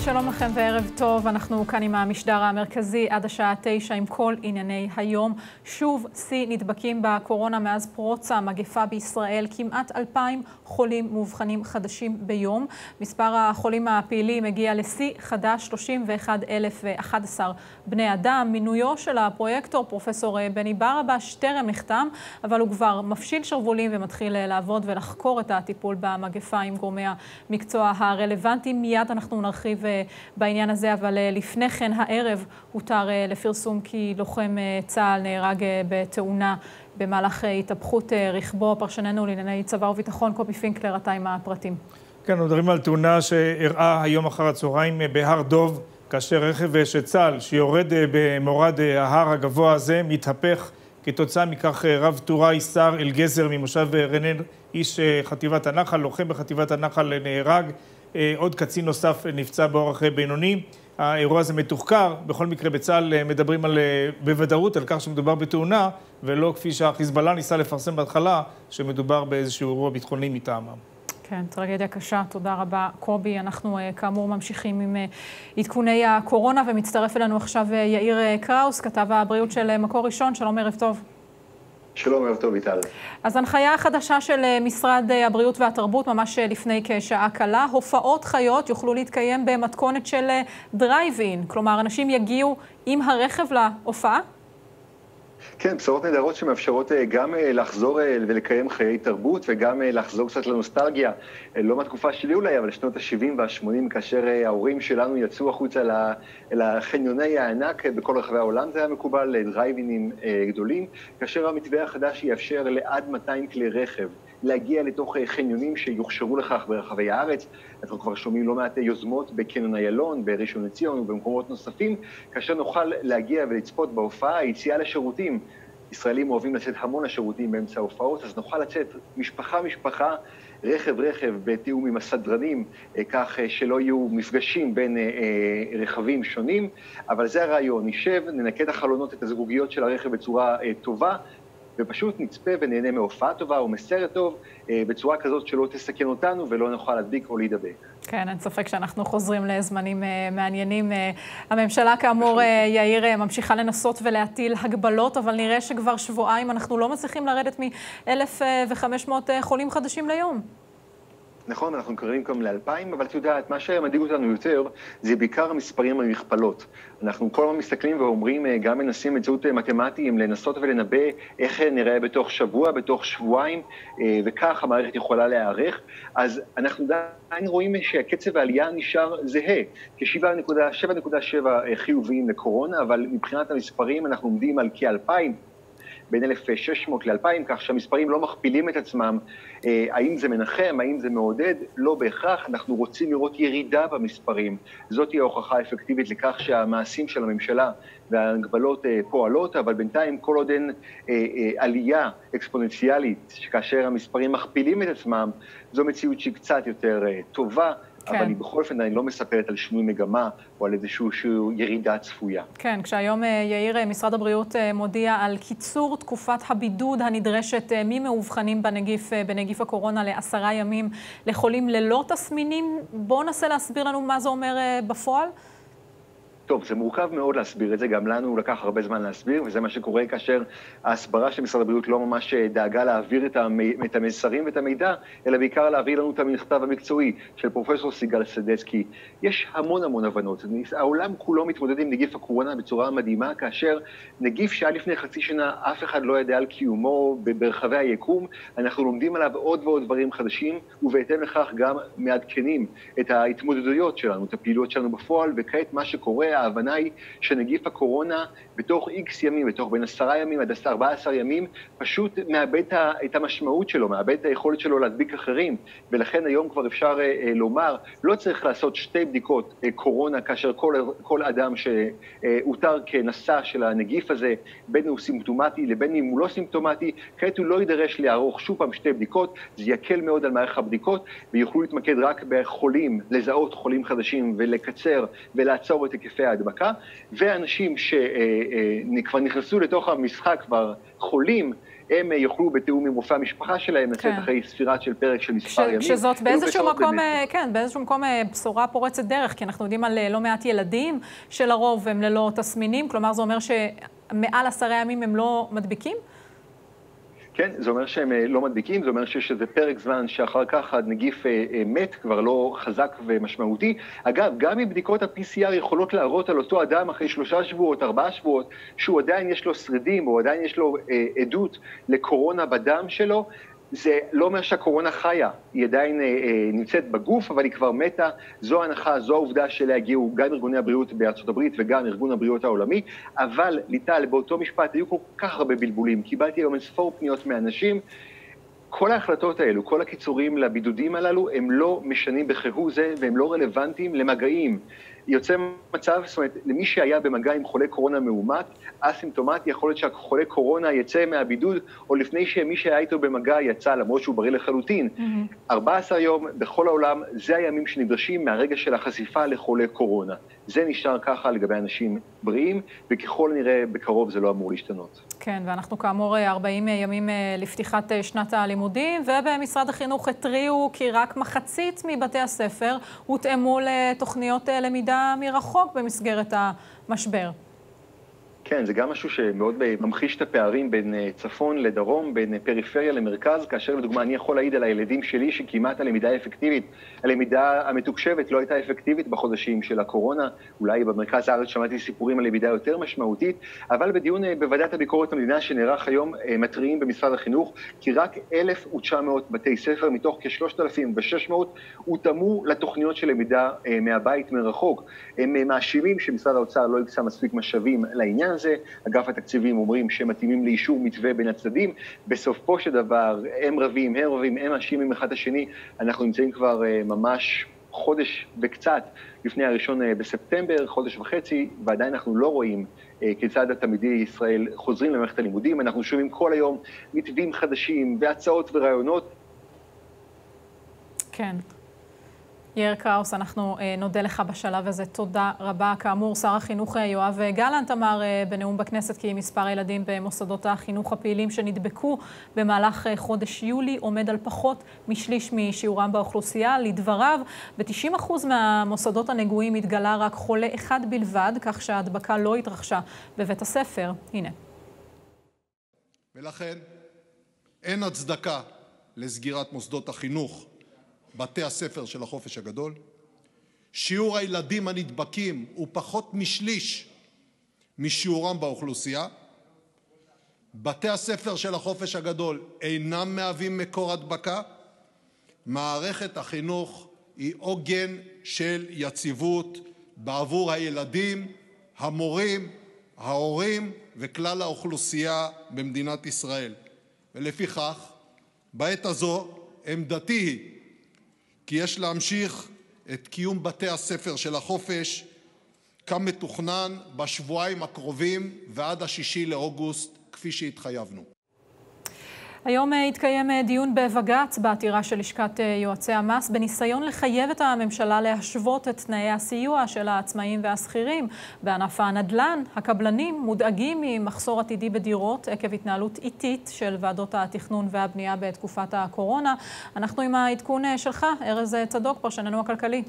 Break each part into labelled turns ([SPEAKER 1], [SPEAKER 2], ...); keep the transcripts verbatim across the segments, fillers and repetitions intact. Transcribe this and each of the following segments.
[SPEAKER 1] שלום לכם וערב טוב. אנחנו כאן עם המשדר המרכזי עד השעה תשע עם כל ענייני היום. שוב שיא נדבקים בקורונה מאז פרוץ המגפה בישראל. כמעט אלפיים חולים מאובחנים חדשים ביום. מספר החולים הפעילים הגיע לשיא חדש, שלושים ואחד אלף ואחד עשר בני אדם. מינויו של הפרויקטור פרופסור בני ברבש טרם נחתם, אבל הוא כבר מפשיל שרוולים ומתחיל לעבוד ולחקור את הטיפול במגפה עם גורמי המקצוע הרלוונטיים. מיד אנחנו נרחיב בעניין הזה, אבל לפני כן הערב הותר לפרסום כי לוחם צה"ל נהרג בתאונה במהלך התהפכות רכבו. פרשננו לענייני צבא וביטחון קובי פינקלר, אתה עם הפרטים.
[SPEAKER 2] כן, אנחנו מדברים על תאונה שאירעה היום אחר הצהריים בהר דוב, כאשר רכב של צה"ל שיורד במורד ההר הגבוה הזה מתהפך. כתוצאה מכך רב טוראי שר אלגזר ממושב רנן, איש חטיבת הנחל, לוחם בחטיבת הנחל, נהרג. עוד קצין נוסף נפצע באורח בינוני. האירוע הזה מתוחקר. בכל מקרה בצה"ל מדברים על, בוודאות על כך שמדובר בתאונה, ולא כפי שהחיזבאללה ניסה לפרסם בהתחלה, שמדובר באיזשהו אירוע ביטחוני מטעמם.
[SPEAKER 1] כן, טרגדיה קשה. תודה רבה, קובי. אנחנו כאמור ממשיכים עם עדכוני הקורונה, ומצטרף אלינו עכשיו יאיר קראוס, כתב הבריאות של מקור ראשון. שלום, ערב טוב.
[SPEAKER 3] שלום, ערב טוב, איטל.
[SPEAKER 1] אז הנחיה חדשה של משרד הבריאות והתרבות, ממש לפני כשעה קלה, הופעות חיות יוכלו להתקיים במתכונת של דרייב-אין. כלומר, אנשים יגיעו עם הרכב להופעה?
[SPEAKER 3] כן, בשורות נהדרות שמאפשרות גם לחזור ולקיים חיי תרבות וגם לחזור קצת לנוסטלגיה. לא מהתקופה שלי אולי, אבל לשנות ה-שבעים וה-שמונים, כאשר ההורים שלנו יצאו החוצה לחניוני הענק בכל רחבי העולם, זה היה מקובל לדרייב-אינים גדולים, כאשר המתווה החדש יאפשר לעד מאתיים כלי רכב להגיע לתוך חניונים שיוכשרו לכך ברחבי הארץ. אנחנו כבר שומעים לא מעט יוזמות בקניון איילון, בראשון לציון ובמקומות נוספים, כאשר נוכל להגיע ולצפות בהופעה, יציאה לשירותים. ישראלים אוהבים לצאת המון לשירותים באמצע ההופעות, אז נוכל לצאת משפחה-משפחה, רכב-רכב בתיאום עם הסדרנים, כך שלא יהיו מפגשים בין רכבים שונים, אבל זה הרעיון. נשב, ננקה את החלונות, את הזגוגיות של הרכב בצורה טובה, ופשוט נצפה ונהנה מהופעה טובה או מסרט טוב, בצורה כזאת שלא תסכן אותנו ולא נוכל להדביק או להידבק.
[SPEAKER 1] כן, אין ספק שאנחנו חוזרים לזמנים מעניינים. הממשלה כאמור, יאיר, ממשיכה לנסות ולהטיל הגבלות, אבל נראה שכבר שבועיים אנחנו לא מצליחים לרדת מ-אלף וחמש מאות חולים חדשים ליום.
[SPEAKER 3] נכון, אנחנו קוראים גם לאלפיים, אבל את יודעת, מה שמדאיג אותנו יותר, זה בעיקר המספרים המכפלות. אנחנו כל הזמן מסתכלים ואומרים, גם מנסים באמצעות מתמטיים, לנסות ולנבא איך נראה בתוך שבוע, בתוך שבועיים, וכך המערכת יכולה להיערך. אז אנחנו עדיין רואים שהקצב העלייה נשאר זהה, כ-שבע נקודה שבע חיוביים לקורונה, אבל מבחינת המספרים אנחנו עומדים על כ-אלפיים, בין אלף ושש מאות ל-אלפיים, כך שהמספרים לא מכפילים את עצמם. האם זה מנחם, האם זה מעודד? לא בהכרח. אנחנו רוצים לראות ירידה במספרים. זאת היא ההוכחה האפקטיבית לכך שהמעשים של הממשלה וההגבלות פועלות, אבל בינתיים כל עוד אין עלייה אקספוננציאלית, כאשר המספרים מכפילים את עצמם, זו מציאות שהיא קצת יותר טובה. כן. אבל היא בכל אופן אני לא מספרת על שינוי מגמה או על איזושהי ירידה צפויה.
[SPEAKER 1] כן, כשהיום יאיר, משרד הבריאות מודיע על קיצור תקופת הבידוד הנדרשת ממאובחנים בנגיף, בנגיף הקורונה לעשרה ימים לחולים ללא תסמינים. בואו ננסה להסביר לנו מה זה אומר בפועל.
[SPEAKER 3] טוב, זה מורכב מאוד להסביר את זה, גם לנו לקח הרבה זמן להסביר, וזה מה שקורה כאשר ההסברה של משרד הבריאות לא ממש דאגה להעביר את המסרים ואת המידע, אלא בעיקר להעביר לנו את המכתב המקצועי של פרופסור סיגל סדצקי. יש המון המון הבנות. העולם כולו מתמודד עם נגיף הקורונה בצורה מדהימה, כאשר נגיף שהיה לפני חצי שנה אף אחד לא ידע על קיומו ברחבי היקום, אנחנו לומדים עליו עוד ועוד דברים חדשים, ובהתאם לכך גם מעדכנים את ההתמודדויות שלנו, את הפעילויות שלנו בפועל, וכעת מה שקורה, ההבנה היא שנגיף הקורונה בתוך איקס ימים, בתוך בין עשרה ימים עד ארבעה עשר ימים, פשוט מאבד את המשמעות שלו, מאבד את היכולת שלו להדביק אחרים, ולכן היום כבר אפשר לומר, לא צריך לעשות שתי בדיקות קורונה, כאשר כל, כל אדם שאותר כנשא של הנגיף הזה, בין הוא סימפטומטי לבין אם הוא לא סימפטומטי, כעת הוא לא יידרש לערוך שוב פעם שתי בדיקות, זה יקל מאוד על מערך הבדיקות, ויוכלו להתמקד רק בחולים, לזהות חולים חדשים ולקצר ולעצור את היקפי ההדבקה, ואנשים שכבר נכנסו לתוך המשחק, כבר חולים, הם יוכלו בתיאום עם רופא המשפחה שלהם, לצאת אחרי ספירת של פרק של מספר ימים.
[SPEAKER 1] כשזאת באיזשהו מקום, כן, באיזשהו מקום בשורה פורצת דרך, כי אנחנו יודעים על לא מעט ילדים שלרוב הם ללא תסמינים, כלומר זה אומר שמעל עשרה ימים הם לא מדביקים?
[SPEAKER 3] כן, זה אומר שהם לא מדביקים, זה אומר שיש איזה פרק זמן שאחר כך הנגיף מת, כבר לא חזק ומשמעותי. אגב, גם אם בדיקות ה-פי סי אר יכולות להראות על אותו אדם אחרי שלושה שבועות, ארבעה שבועות, שהוא עדיין יש לו שרידים, או עדיין יש לו אה, עדות לקורונה בדם שלו, זה לא אומר שהקורונה חיה, היא עדיין אה, אה, נמצאת בגוף, אבל היא כבר מתה. זו ההנחה, זו העובדה שאליה הגיעו גם ארגוני הבריאות בארצות הברית וגם ארגון הבריאות העולמי, אבל ליטל, באותו משפט היו כל כך הרבה בלבולים. קיבלתי היום אינספור פניות מאנשים, כל ההחלטות האלו, כל הקיצורים לבידודים הללו, הם לא משנים בכהוא זה והם לא רלוונטיים למגעים. יוצא מצב, זאת אומרת, למי שהיה במגע עם חולה קורונה מאומת, אסימפטומטי, יכול להיות שהחולה קורונה יצא מהבידוד, או לפני שמי שהיה איתו במגע יצא, למרות שהוא בריא לחלוטין. Mm-hmm. ארבעה עשר יום בכל העולם, זה הימים שנדרשים מהרגע של החשיפה לחולה קורונה. זה נשאר ככה לגבי אנשים בריאים, וככל נראה בקרוב זה לא אמור להשתנות.
[SPEAKER 1] כן, ואנחנו כאמור ארבעים ימים לפתיחת שנת הלימודים, ובמשרד החינוך התריעו כי רק מחצית מבתי הספר הותאמו לתוכניות למידה מרחוק במסגרת המשבר.
[SPEAKER 3] כן, זה גם משהו שמאוד ממחיש את הפערים בין צפון לדרום, בין פריפריה למרכז, כאשר לדוגמה אני יכול להעיד על הילדים שלי שכמעט הלמידה האפקטיבית, הלמידה המתוקשבת לא הייתה אפקטיבית בחודשים של הקורונה, אולי במרכז הארץ שמעתי סיפורים על למידה יותר משמעותית, אבל בדיון בוועדת הביקורת המדינה שנערך היום מתריעים במשרד החינוך, כי רק אלף ותשע מאות בתי ספר מתוך כ-שלושת אלפים ושש מאות הותאמו לתוכניות של למידה מהבית מרחוק. הם מאשימים שמשרד האוצר לא יקצה מספיק משאבים לעניין הזה, אגף התקציבים אומרים שהם מתאימים לאישור מתווה בין הצדדים, בסופו של דבר הם רבים, הם רבים, הם מאשימים אחד השני, אנחנו נמצאים כבר ממש חודש וקצת לפני הראשון בספטמבר, חודש וחצי, ועדיין אנחנו לא רואים כיצד התלמידי ישראל חוזרים למערכת הלימודים, אנחנו שומעים כל היום מתווים חדשים והצעות ורעיונות.
[SPEAKER 1] כן. יאיר קראוס, אנחנו נודה לך בשלב הזה. תודה רבה. כאמור, שר החינוך יואב גלנט אמר בנאום בכנסת כי מספר הילדים במוסדות החינוך הפעילים שנדבקו במהלך חודש יולי עומד על פחות משליש משיעורם באוכלוסייה. לדבריו, ב-תשעים אחוז מהמוסדות הנגועים התגלה רק חולה אחד בלבד, כך שההדבקה לא התרחשה בבית הספר. הנה.
[SPEAKER 4] ולכן אין הצדקה לסגירת מוסדות החינוך, בתי הספר של החופש הגדול. שיעור הילדים הנדבקים הוא פחות משליש משיעורם באוכלוסייה. בתי הספר של החופש הגדול אינם מהווים מקור הדבקה. מערכת החינוך היא עוגן של יציבות בעבור הילדים, המורים, ההורים וכלל האוכלוסייה במדינת ישראל. ולפיכך, בעת הזו עמדתי היא כי יש להמשיך את קיום בתי הספר של החופש כמתוכנן בשבועיים הקרובים ועד השישי לאוגוסט, כפי שהתחייבנו.
[SPEAKER 1] היום התקיים דיון בבג"ץ בעתירה של לשכת יועצי המס בניסיון לחייב את הממשלה להשוות את תנאי הסיוע של העצמאים והשכירים. בענף הנדל"ן, הקבלנים מודאגים ממחסור עתידי בדירות עקב התנהלות איטית של ועדות התכנון והבנייה בתקופת הקורונה. אנחנו עם העדכון שלך, ארז צדוק, פרשננו הכלכלי.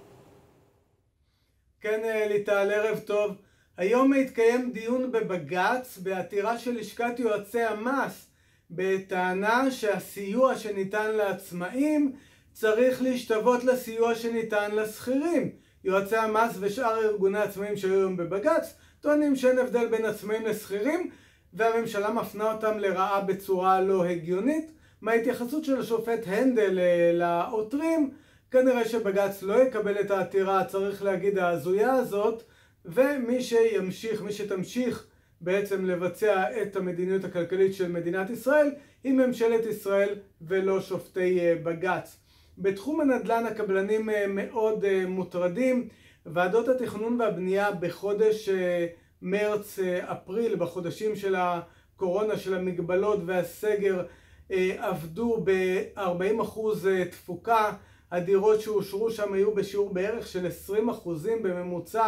[SPEAKER 5] כן, ליטל, ערב טוב. היום התקיים דיון בבג"ץ בעתירה של לשכת יועצי המס בטענה שהסיוע שניתן לעצמאים צריך להשתוות לסיוע שניתן לשכירים. יועצי המס ושאר ארגוני עצמאים שהיו היום בבג"ץ טוענים שאין הבדל בין עצמאים לשכירים, והממשלה מפנה אותם לרעה בצורה לא הגיונית. מההתייחסות של השופט הנדל לעותרים, כנראה שבג"ץ לא יקבל את העתירה, צריך להגיד, ההזויה הזאת, ומי שימשיך, מי שתמשיך בעצם לבצע את המדיניות הכלכלית של מדינת ישראל היא ממשלת ישראל ולא שופטי בג"ץ. בתחום הנדל"ן הקבלנים מאוד מוטרדים. ועדות התכנון והבנייה בחודש מרץ, אפריל, בחודשים של הקורונה, של המגבלות והסגר, עבדו ב-ארבעים אחוז תפוקה. הדירות שאושרו שם היו בשיעור בערך של עשרים אחוזים בממוצע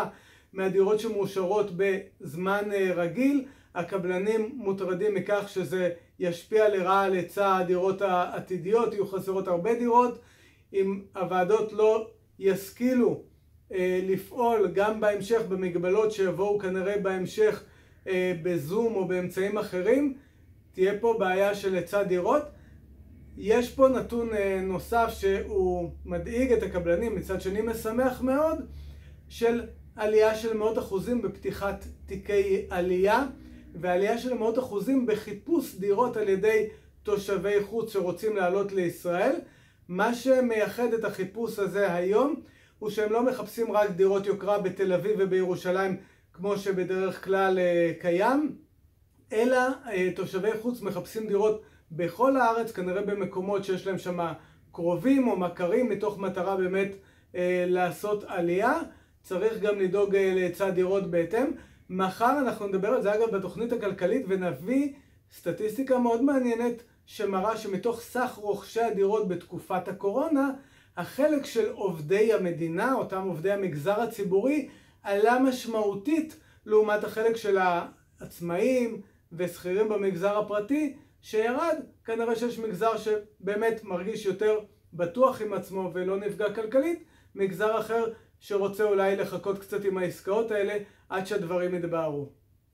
[SPEAKER 5] מהדירות שמאושרות בזמן רגיל. הקבלנים מוטרדים מכך שזה ישפיע לרעה על היצע הדירות העתידיות, יהיו חסרות הרבה דירות. אם הוועדות לא ישכילו אה, לפעול גם בהמשך במגבלות שיבואו כנראה בהמשך אה, בזום או באמצעים אחרים, תהיה פה בעיה של היצע דירות. יש פה נתון אה, נוסף שהוא מדאיג את הקבלנים, מצד שני משמח מאוד, של עלייה של מאות אחוזים בפתיחת תיקי עלייה, ועלייה של מאות אחוזים בחיפוש דירות על ידי תושבי חוץ שרוצים לעלות לישראל. מה שמייחד את החיפוש הזה היום הוא שהם לא מחפשים רק דירות יוקרה בתל אביב ובירושלים כמו שבדרך כלל קיים, אלא תושבי חוץ מחפשים דירות בכל הארץ, כנראה במקומות שיש להם שם קרובים או מכרים, מתוך מטרה באמת לעשות עלייה. צריך גם לדאוג להיצע דירות בהתאם. מחר אנחנו נדבר על זה אגב בתוכנית הכלכלית ונביא סטטיסטיקה מאוד מעניינת שמראה שמתוך סך רוכשי הדירות בתקופת הקורונה, החלק של עובדי המדינה, אותם עובדי המגזר הציבורי, עלה משמעותית לעומת החלק של העצמאים ושכירים במגזר הפרטי שירד. כנראה שיש מגזר שבאמת מרגיש יותר בטוח עם עצמו ולא נפגע כלכלית, מגזר אחר שרוצה אולי לחכות קצת עם העסקאות האלה עד שהדברים יתבהרו.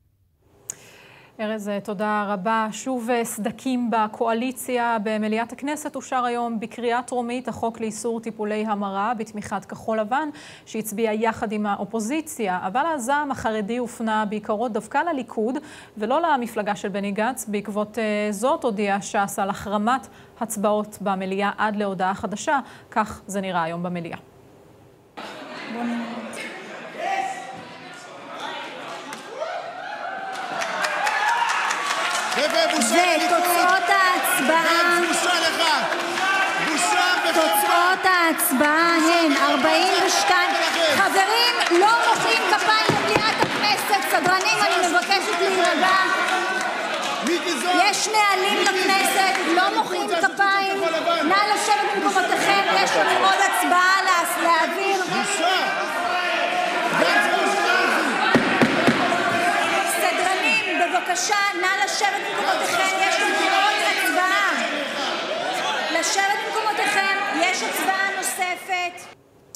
[SPEAKER 1] ארז, תודה רבה. שוב סדקים בקואליציה. במליאת הכנסת אושר היום בקריאה טרומית החוק לאיסור טיפולי המרה בתמיכת כחול לבן, שהצביע יחד עם האופוזיציה, אבל הזעם החרדי הופנה בעיקרו דווקא לליכוד ולא למפלגה של בני גנץ. בעקבות זאת הודיע ש"ס על החרמת הצבעות במליאה עד להודעה חדשה. כך זה נראה היום במליאה. בוא נראה.
[SPEAKER 6] ותוצאות ההצבעה, תוצאות ההצבעה הן ארבעים ושתיים. חברים, לא מוחאים כפיים במליאת הכנסת. סדרנים, אני מבקשת להירגע. יש נהלים בכנסת, לא מוחאים כפיים. נא לשבת במקומותיכם, יש לנו עוד הצבעה להעביר. בבקשה, נא לשבת במקומותיכם, יש לנו עוד הצבעה. לשבת במקומותיכם, יש הצבעה נוספת.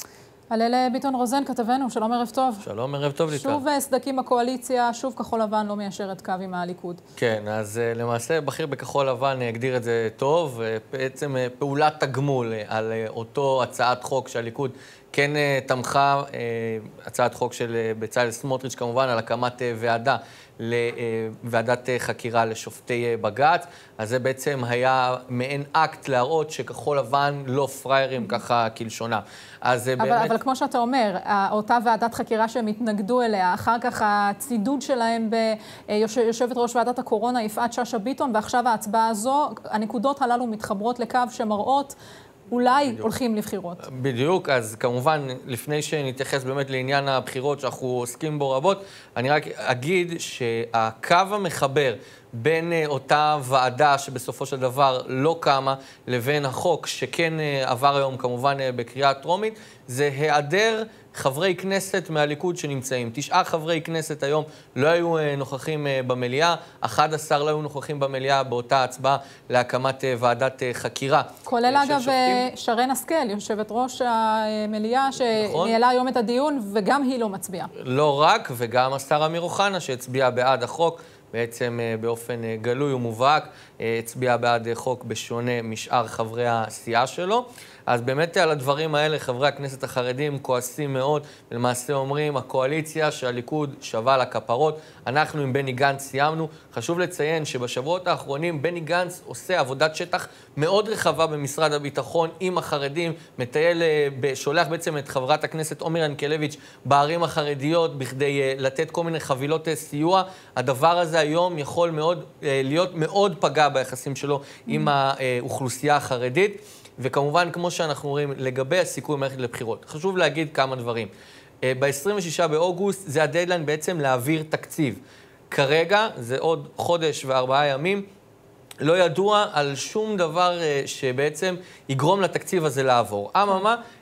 [SPEAKER 1] הלל ביטון רוזן, כתבנו, שלום ערב טוב.
[SPEAKER 7] שלום ערב טוב ליטל.
[SPEAKER 1] שוב סדקים בקואליציה, שוב כחול לבן לא מיישרת קו עם הליכוד.
[SPEAKER 7] כן, אז למעשה בכיר בכחול לבן הגדיר את זה טוב, בעצם פעולת תגמול על אותו הצעת חוק שהליכוד כן תמכה, הצעת חוק של בצלאל סמוטריץ' כמובן, על הקמת ועדה לוועדת חקירה לשופטי בג"ץ. אז זה בעצם היה מעין אקט להראות שכחול לבן לא פריירים ככה כלשונה. אז
[SPEAKER 1] אבל,
[SPEAKER 7] באמת...
[SPEAKER 1] אבל כמו שאתה אומר, אותה ועדת חקירה שהם התנגדו אליה, אחר כך הצידוד שלהם ביושבת ראש ועדת הקורונה, יפעת שאשא ביטון, ועכשיו ההצבעה הזו, הנקודות הללו מתחברות לקו שמראות אולי בדיוק. הולכים לבחירות.
[SPEAKER 7] בדיוק, אז כמובן, לפני שנתייחס באמת לעניין הבחירות שאנחנו עוסקים בו רבות, אני רק אגיד שהקו המחבר בין אותה ועדה שבסופו של דבר לא קמה, לבין החוק שכן עבר היום כמובן בקריאה טרומית, זה היעדר חברי כנסת מהליכוד שנמצאים. תשעה חברי כנסת היום לא היו נוכחים במליאה, אחד עשר לא היו נוכחים במליאה באותה הצבעה להקמת ועדת חקירה.
[SPEAKER 1] כולל אגב שופטים. שרן השכל, יושבת ראש המליאה,
[SPEAKER 7] נכון.
[SPEAKER 1] שניהלה היום את הדיון, וגם היא לא מצביעה.
[SPEAKER 7] לא רק, וגם השר אמיר אוחנה שהצביע בעד החוק, בעצם באופן גלוי ומובהק, הצביע בעד חוק בשונה משאר חברי הסיעה שלו. אז באמת על הדברים האלה חברי הכנסת החרדים כועסים מאוד, ולמעשה אומרים, הקואליציה שהליכוד שווה לכפרות, אנחנו עם בני גנץ סיימנו. חשוב לציין שבשבועות האחרונים בני גנץ עושה עבודת שטח מאוד רחבה במשרד הביטחון עם החרדים, מטייל, שולח בעצם את חברת הכנסת עומר ינקלביץ' בערים החרדיות בכדי לתת כל מיני חבילות סיוע. הדבר הזה היום יכול מאוד להיות מאוד פגע ביחסים שלו עם האוכלוסייה החרדית. וכמובן, כמו שאנחנו רואים, לגבי הסיכוי מערכת לבחירות, חשוב להגיד כמה דברים. ב-עשרים ושישה באוגוסט זה הדדליין בעצם להעביר תקציב. כרגע, זה עוד חודש וארבעה ימים, לא ידוע על שום דבר שבעצם יגרום לתקציב הזה לעבור. אממה,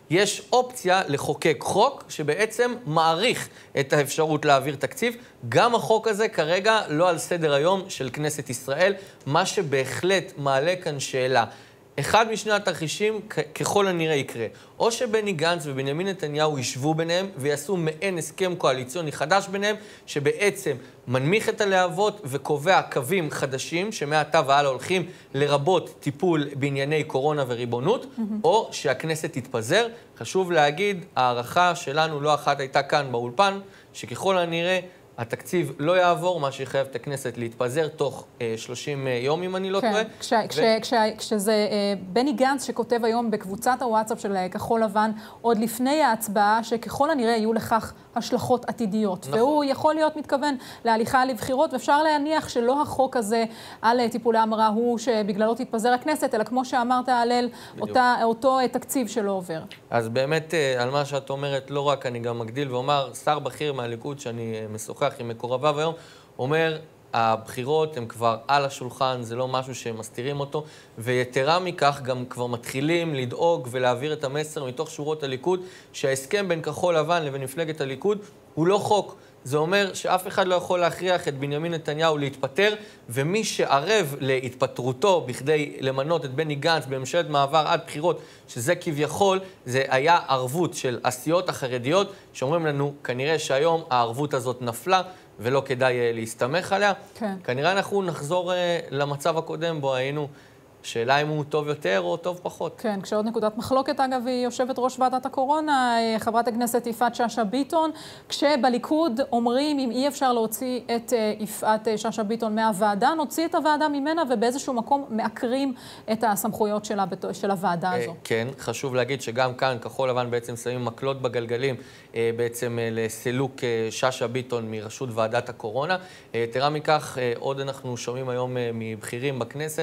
[SPEAKER 7] יש אופציה לחוקק חוק שבעצם מעריך את האפשרות להעביר תקציב. גם החוק הזה כרגע לא על סדר היום של כנסת ישראל, מה שבהחלט מעלה כאן שאלה. אחד משני התרחישים ככל הנראה יקרה. או שבני גנץ ובנימין נתניהו ישבו ביניהם ויעשו מעין הסכם קואליציוני חדש ביניהם, שבעצם מנמיך את הלהבות וקובע קווים חדשים שמעתה והלאה הולכים לרבות טיפול בענייני קורונה וריבונות, mm-hmm. או שהכנסת תתפזר. חשוב להגיד, הערכה שלנו לא אחת הייתה כאן באולפן, שככל הנראה התקציב לא יעבור, מה שיחייב את הכנסת להתפזר תוך אה, שלושים יום, אם אני לא
[SPEAKER 1] כן,
[SPEAKER 7] טועה.
[SPEAKER 1] כש, ו... כש, כש, כשזה אה, בני גנץ שכותב היום בקבוצת הוואטסאפ של כחול לבן, עוד לפני ההצבעה, שככל הנראה יהיו לכך השלכות עתידיות. נכון. והוא יכול להיות מתכוון להליכה לבחירות, ואפשר להניח שלא החוק הזה על טיפולי המרה הוא שבגללו תתפזר הכנסת, אלא כמו שאמרת, הלל, אותה, אותו תקציב שלא עובר.
[SPEAKER 7] אז באמת, על מה שאת אומרת, לא רק אני גם מגדיל ואומר, שר בכיר מהליכוד שאני משוחח עם מקורביו היום, אומר, הבחירות הן כבר על השולחן, זה לא משהו שהם מסתירים אותו, ויתרה מכך גם כבר מתחילים לדאוג ולהעביר את המסר מתוך שורות הליכוד, שההסכם בין כחול לבן לבין מפלגת הליכוד הוא לא חוק. זה אומר שאף אחד לא יכול להכריח את בנימין נתניהו להתפטר, ומי שערב להתפטרותו בכדי למנות את בני גנץ בממשלת מעבר עד בחירות, שזה כביכול, זה היה ערבות של הסיעות החרדיות, שאומרים לנו כנראה שהיום הערבות הזאת נפלה, ולא כדאי להסתמך עליה. כן. כנראה אנחנו נחזור למצב הקודם בו היינו. שאלה אם הוא טוב יותר או טוב פחות.
[SPEAKER 1] כן, כשעוד נקודת מחלוקת, אגב, היא יושבת ראש ועדת הקורונה, חברת הכנסת יפעת שאשא ביטון, כשבליכוד אומרים אם אי אפשר להוציא את יפעת שאשא ביטון מהוועדה, נוציא את הוועדה ממנה ובאיזשהו מקום מעקרים את הסמכויות שלה, של הוועדה הזו.
[SPEAKER 7] כן, חשוב להגיד שגם כאן כחול לבן בעצם שמים מקלות בגלגלים, בעצם לסילוק שאשא ביטון מראשות ועדת הקורונה. יתרה מכך, עוד אנחנו שומעים היום מבכירים בכנסת,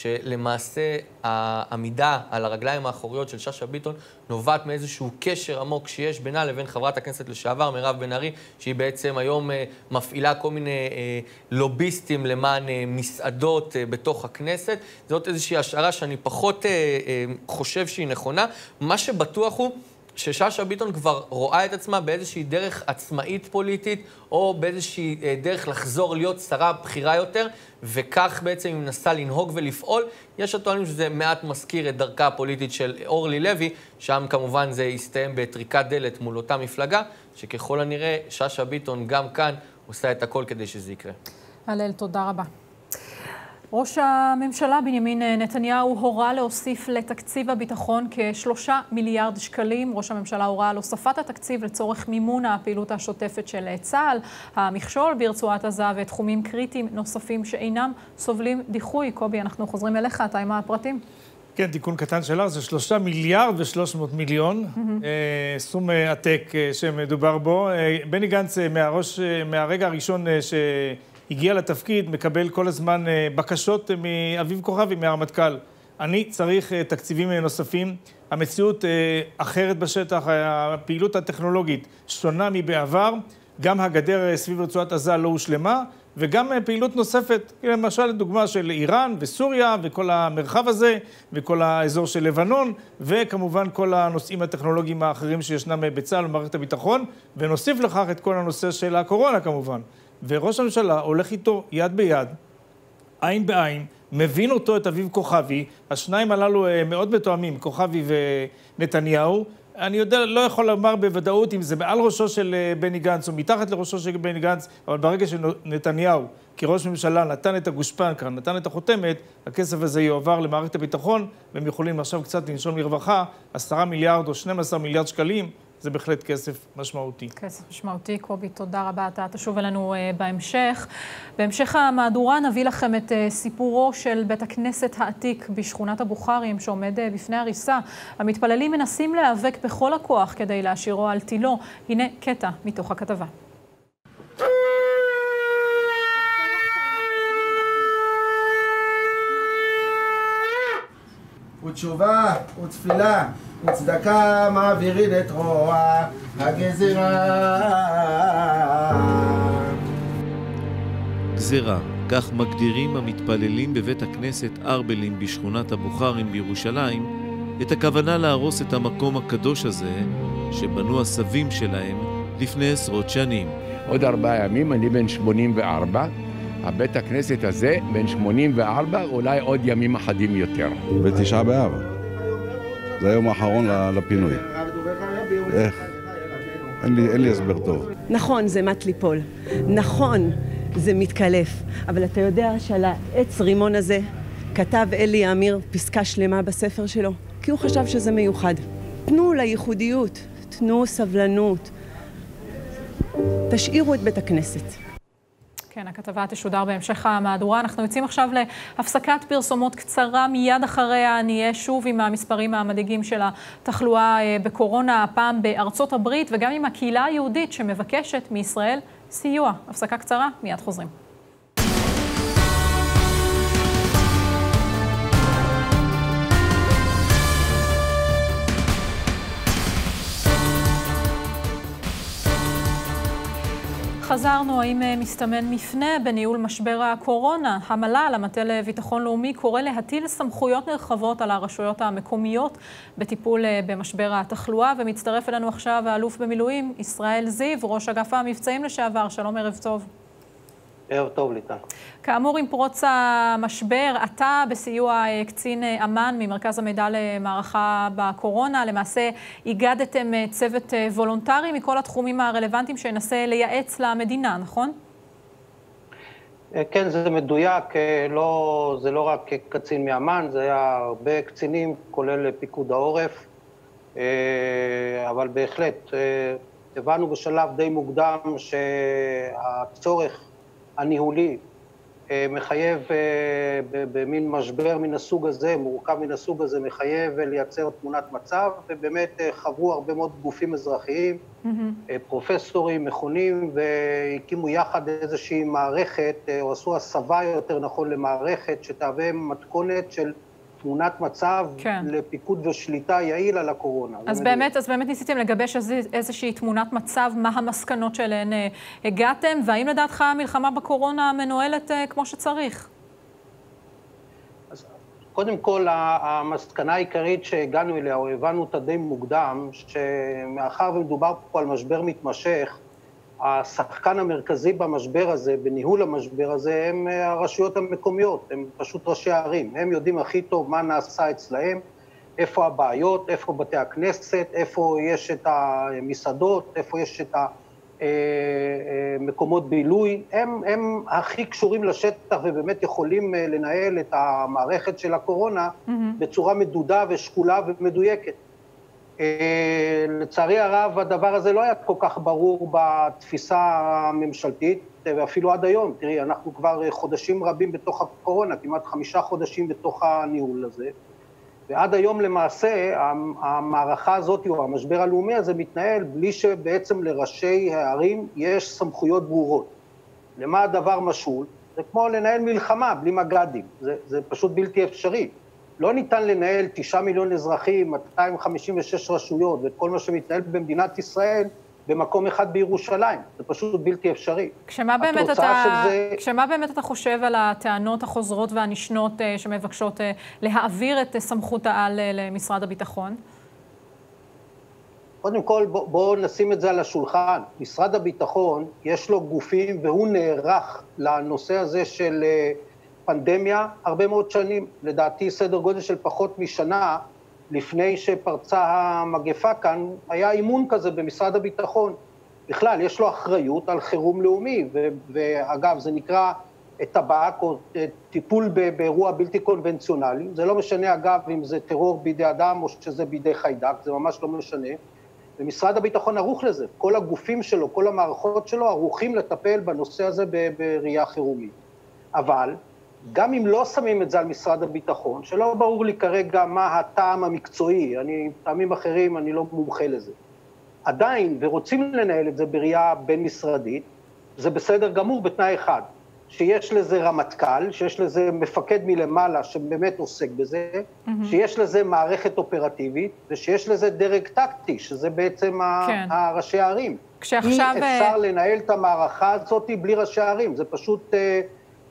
[SPEAKER 7] שלמעשה העמידה על הרגליים האחוריות של שאשא ביטון נובעת מאיזשהו קשר עמוק שיש בינה לבין חברת הכנסת לשעבר מירב בן ארי, שהיא בעצם היום מפעילה כל מיני לוביסטים למען מסעדות בתוך הכנסת. זאת איזושהי השערה שאני פחות חושב שהיא נכונה. מה שבטוח הוא ששאשא ביטון כבר רואה את עצמה באיזושהי דרך עצמאית פוליטית, או באיזושהי דרך לחזור להיות שרה בחירה יותר, וכך בעצם היא מנסה לנהוג ולפעול. יש הטוענים שזה מעט מזכיר את דרכה הפוליטית של אורלי לוי, שם כמובן זה יסתיים בטריקת דלת מול אותה מפלגה, שככל הנראה שאשא ביטון גם כאן עושה את הכל כדי שזה יקרה.
[SPEAKER 1] הלל, תודה רבה. ראש הממשלה בנימין נתניהו הורה להוסיף לתקציב הביטחון כשלושה מיליארד שקלים. ראש הממשלה הורה על הוספת התקציב לצורך מימון הפעילות השוטפת של צה"ל, המכשול ברצועת עזה ותחומים קריטיים נוספים שאינם סובלים דיחוי. קובי, אנחנו חוזרים אליך, אתה עם הפרטים.
[SPEAKER 2] כן, תיקון קטן שלך, זה שלושה מיליארד ושלוש מאות מיליון, סכום עתק שמדובר בו. בני גנץ מהראש, מהרגע הראשון ש... הגיע לתפקיד, מקבל כל הזמן בקשות מאביב כוכבי, מהרמטכ"ל. אני צריך תקציבים נוספים. המציאות אחרת בשטח, הפעילות הטכנולוגית שונה מבעבר. גם הגדר סביב רצועת עזה לא הושלמה, וגם פעילות נוספת, למשל דוגמה של איראן וסוריה וכל המרחב הזה, וכל האזור של לבנון, וכמובן כל הנושאים הטכנולוגיים האחרים שישנם בצה"ל ומערכת הביטחון, ונוסיף לכך את כל הנושא של הקורונה כמובן. וראש הממשלה הולך איתו יד ביד, עין בעין, מבין אותו את אביב כוכבי, השניים הללו מאוד מתואמים, כוכבי ונתניהו. אני יודע, לא יכול לומר בוודאות אם זה מעל ראשו של בני גנץ או מתחת לראשו של בני גנץ, אבל ברגע שנתניהו כראש ממשלה נתן את הגושפנקה, נתן את החותמת, הכסף הזה יועבר למערכת הביטחון, והם יכולים עכשיו קצת לנשום לרווחה, עשרה מיליארד או שנים עשר מיליארד שקלים, זה בהחלט כסף משמעותי.
[SPEAKER 1] כסף משמעותי, קובי, תודה רבה. אתה תשוב אלינו uh, בהמשך. בהמשך המהדורה נביא לכם את uh, סיפורו של בית הכנסת העתיק בשכונת הבוכרים, שעומד uh, בפני הריסה. המתפללים מנסים להיאבק בכל הכוח כדי להשאירו על תילו. הנה קטע מתוך הכתבה.
[SPEAKER 8] ותשובה ותפילה וצדקה מעבירים את רוע הגזרה.
[SPEAKER 9] גזרה, כך מגדירים המתפללים בבית הכנסת ארבלים בשכונת הבוכרים בירושלים, את הכוונה להרוס את המקום הקדוש הזה שבנו הסבים שלהם לפני עשרות שנים.
[SPEAKER 10] עוד ארבעה ימים, אני בן שמונים וארבע, הבית הכנסת הזה בן שמונים וארבע, אולי עוד ימים אחדים יותר.
[SPEAKER 11] בתשעה באב. זה היום האחרון לפינוי. איך? אין לי, אין לי הסבר טוב.
[SPEAKER 12] נכון, זה מת ליפול. נכון, זה מתקלף. אבל אתה יודע שעל העץ רימון הזה כתב אלי אמיר פסקה שלמה בספר שלו, כי הוא חשב שזה מיוחד. תנו לייחודיות, תנו סבלנות. תשאירו את בית הכנסת.
[SPEAKER 1] כן, הכתבה תשודר בהמשך המהדורה. אנחנו יוצאים עכשיו להפסקת פרסומות קצרה. מיד אחריה נהיה שוב עם המספרים המדאיגים של התחלואה בקורונה, הפעם בארצות הברית, וגם עם הקהילה היהודית שמבקשת מישראל סיוע. הפסקה קצרה, מיד חוזרים. חזרנו, האם מסתמן מפנה בניהול משבר הקורונה? המל"ל, המטה לביטחון לאומי, קורא להטיל סמכויות נרחבות על הרשויות המקומיות בטיפול במשבר התחלואה, ומצטרף אלינו עכשיו האלוף במילואים ישראל זיו, ראש אגף המבצעים לשעבר. שלום, ערב טוב.
[SPEAKER 13] ערב טוב, ליטל.
[SPEAKER 1] כאמור, עם פרוץ המשבר, אתה בסיוע קצין אמן ממרכז המידע למערכה בקורונה, למעשה הגדתם צוות וולונטרי מכל התחומים הרלוונטיים שינסה לייעץ למדינה, נכון?
[SPEAKER 13] כן, זה מדויק, לא, זה לא רק קצין מאמן, זה היה הרבה קצינים, כולל פיקוד העורף, אבל בהחלט הבנו בשלב די מוקדם שהצורך הניהולי מחייב במין משבר מן הסוג הזה, מורכב מן הסוג הזה, מחייב לייצר תמונת מצב, ובאמת חברו הרבה מאוד גופים אזרחיים, פרופסורים, מכונים, והקימו יחד איזושהי מערכת, או עשו הסבה יותר נכון למערכת, שתהווה מתכונת של תמונת מצב כן. לפיקוד ושליטה יעיל על הקורונה.
[SPEAKER 1] אז באמת, אז באמת ניסיתם לגבש איזושהי תמונת מצב, מה המסקנות שלהן הגעתם, והאם לדעתך המלחמה בקורונה מנוהלת כמו שצריך?
[SPEAKER 13] אז קודם כל, המסקנה העיקרית שהגענו אליה, או הבנו אותה די מוקדם, שמאחר ומדובר פה על משבר מתמשך, השחקן המרכזי במשבר הזה, בניהול המשבר הזה, הם הרשויות המקומיות, הם פשוט ראשי הערים. הם יודעים הכי טוב מה נעשה אצלהם, איפה הבעיות, איפה בתי הכנסת, איפה יש את המסעדות, איפה יש את המקומות בילוי. הם, הם הכי קשורים לשטח ובאמת יכולים לנהל את המערכת של הקורונה mm-hmm. בצורה מדודה ושקולה ומדויקת. לצערי הרב, הדבר הזה לא היה כל כך ברור בתפיסה הממשלתית, ואפילו עד היום. תראי, אנחנו כבר חודשים רבים בתוך הקורונה, כמעט חמישה חודשים בתוך הניהול הזה, ועד היום למעשה המערכה הזאת, או המשבר הלאומי הזה, מתנהל בלי שבעצם לראשי הערים יש סמכויות ברורות. למה הדבר משול? זה כמו לנהל מלחמה בלי מג"דים, זה, זה פשוט בלתי אפשרי. לא ניתן לנהל תשעה מיליון אזרחים, מאתיים חמישים ושש רשויות, ואת כל מה שמתנהל במדינת ישראל, במקום אחד בירושלים. זה פשוט בלתי אפשרי.
[SPEAKER 1] כשמה באמת אתה, זה... כשמה באמת אתה חושב על הטענות החוזרות והנשנות שמבקשות להעביר את סמכות העל למשרד הביטחון?
[SPEAKER 13] קודם כל, בואו בוא נשים את זה על השולחן. משרד הביטחון, יש לו גופים, והוא נערך לנושא הזה של פנדמיה הרבה מאוד שנים. לדעתי, סדר גודל של פחות משנה, לפני שפרצה המגפה כאן, היה אימון כזה במשרד הביטחון. בכלל, יש לו אחריות על חירום לאומי, ו- ואגב, זה נקרא טבק או טיפול באירוע בלתי קונבנציונלי. זה לא משנה, אגב, אם זה טרור בידי אדם או שזה בידי חיידק, זה ממש לא משנה. ומשרד הביטחון ערוך לזה. כל הגופים שלו, כל המערכות שלו, ערוכים לטפל בנושא הזה בראייה חירומית. אבל גם אם לא שמים את זה על משרד הביטחון, שלא ברור לי כרגע מה הטעם המקצועי, אני, טעמים אחרים, אני לא מומחה לזה. עדיין, ורוצים לנהל את זה בראייה בין-משרדית, זה בסדר גמור בתנאי אחד, שיש לזה רמטכ"ל, שיש לזה מפקד מלמעלה שבאמת עוסק בזה, mm-hmm. שיש לזה מערכת אופרטיבית, ושיש לזה דרג טקטי, שזה בעצם כן. הראשי הערים.
[SPEAKER 1] כשעכשיו...
[SPEAKER 13] אי אפשר לנהל את המערכה הזאת בלי ראשי הערים, זה פשוט...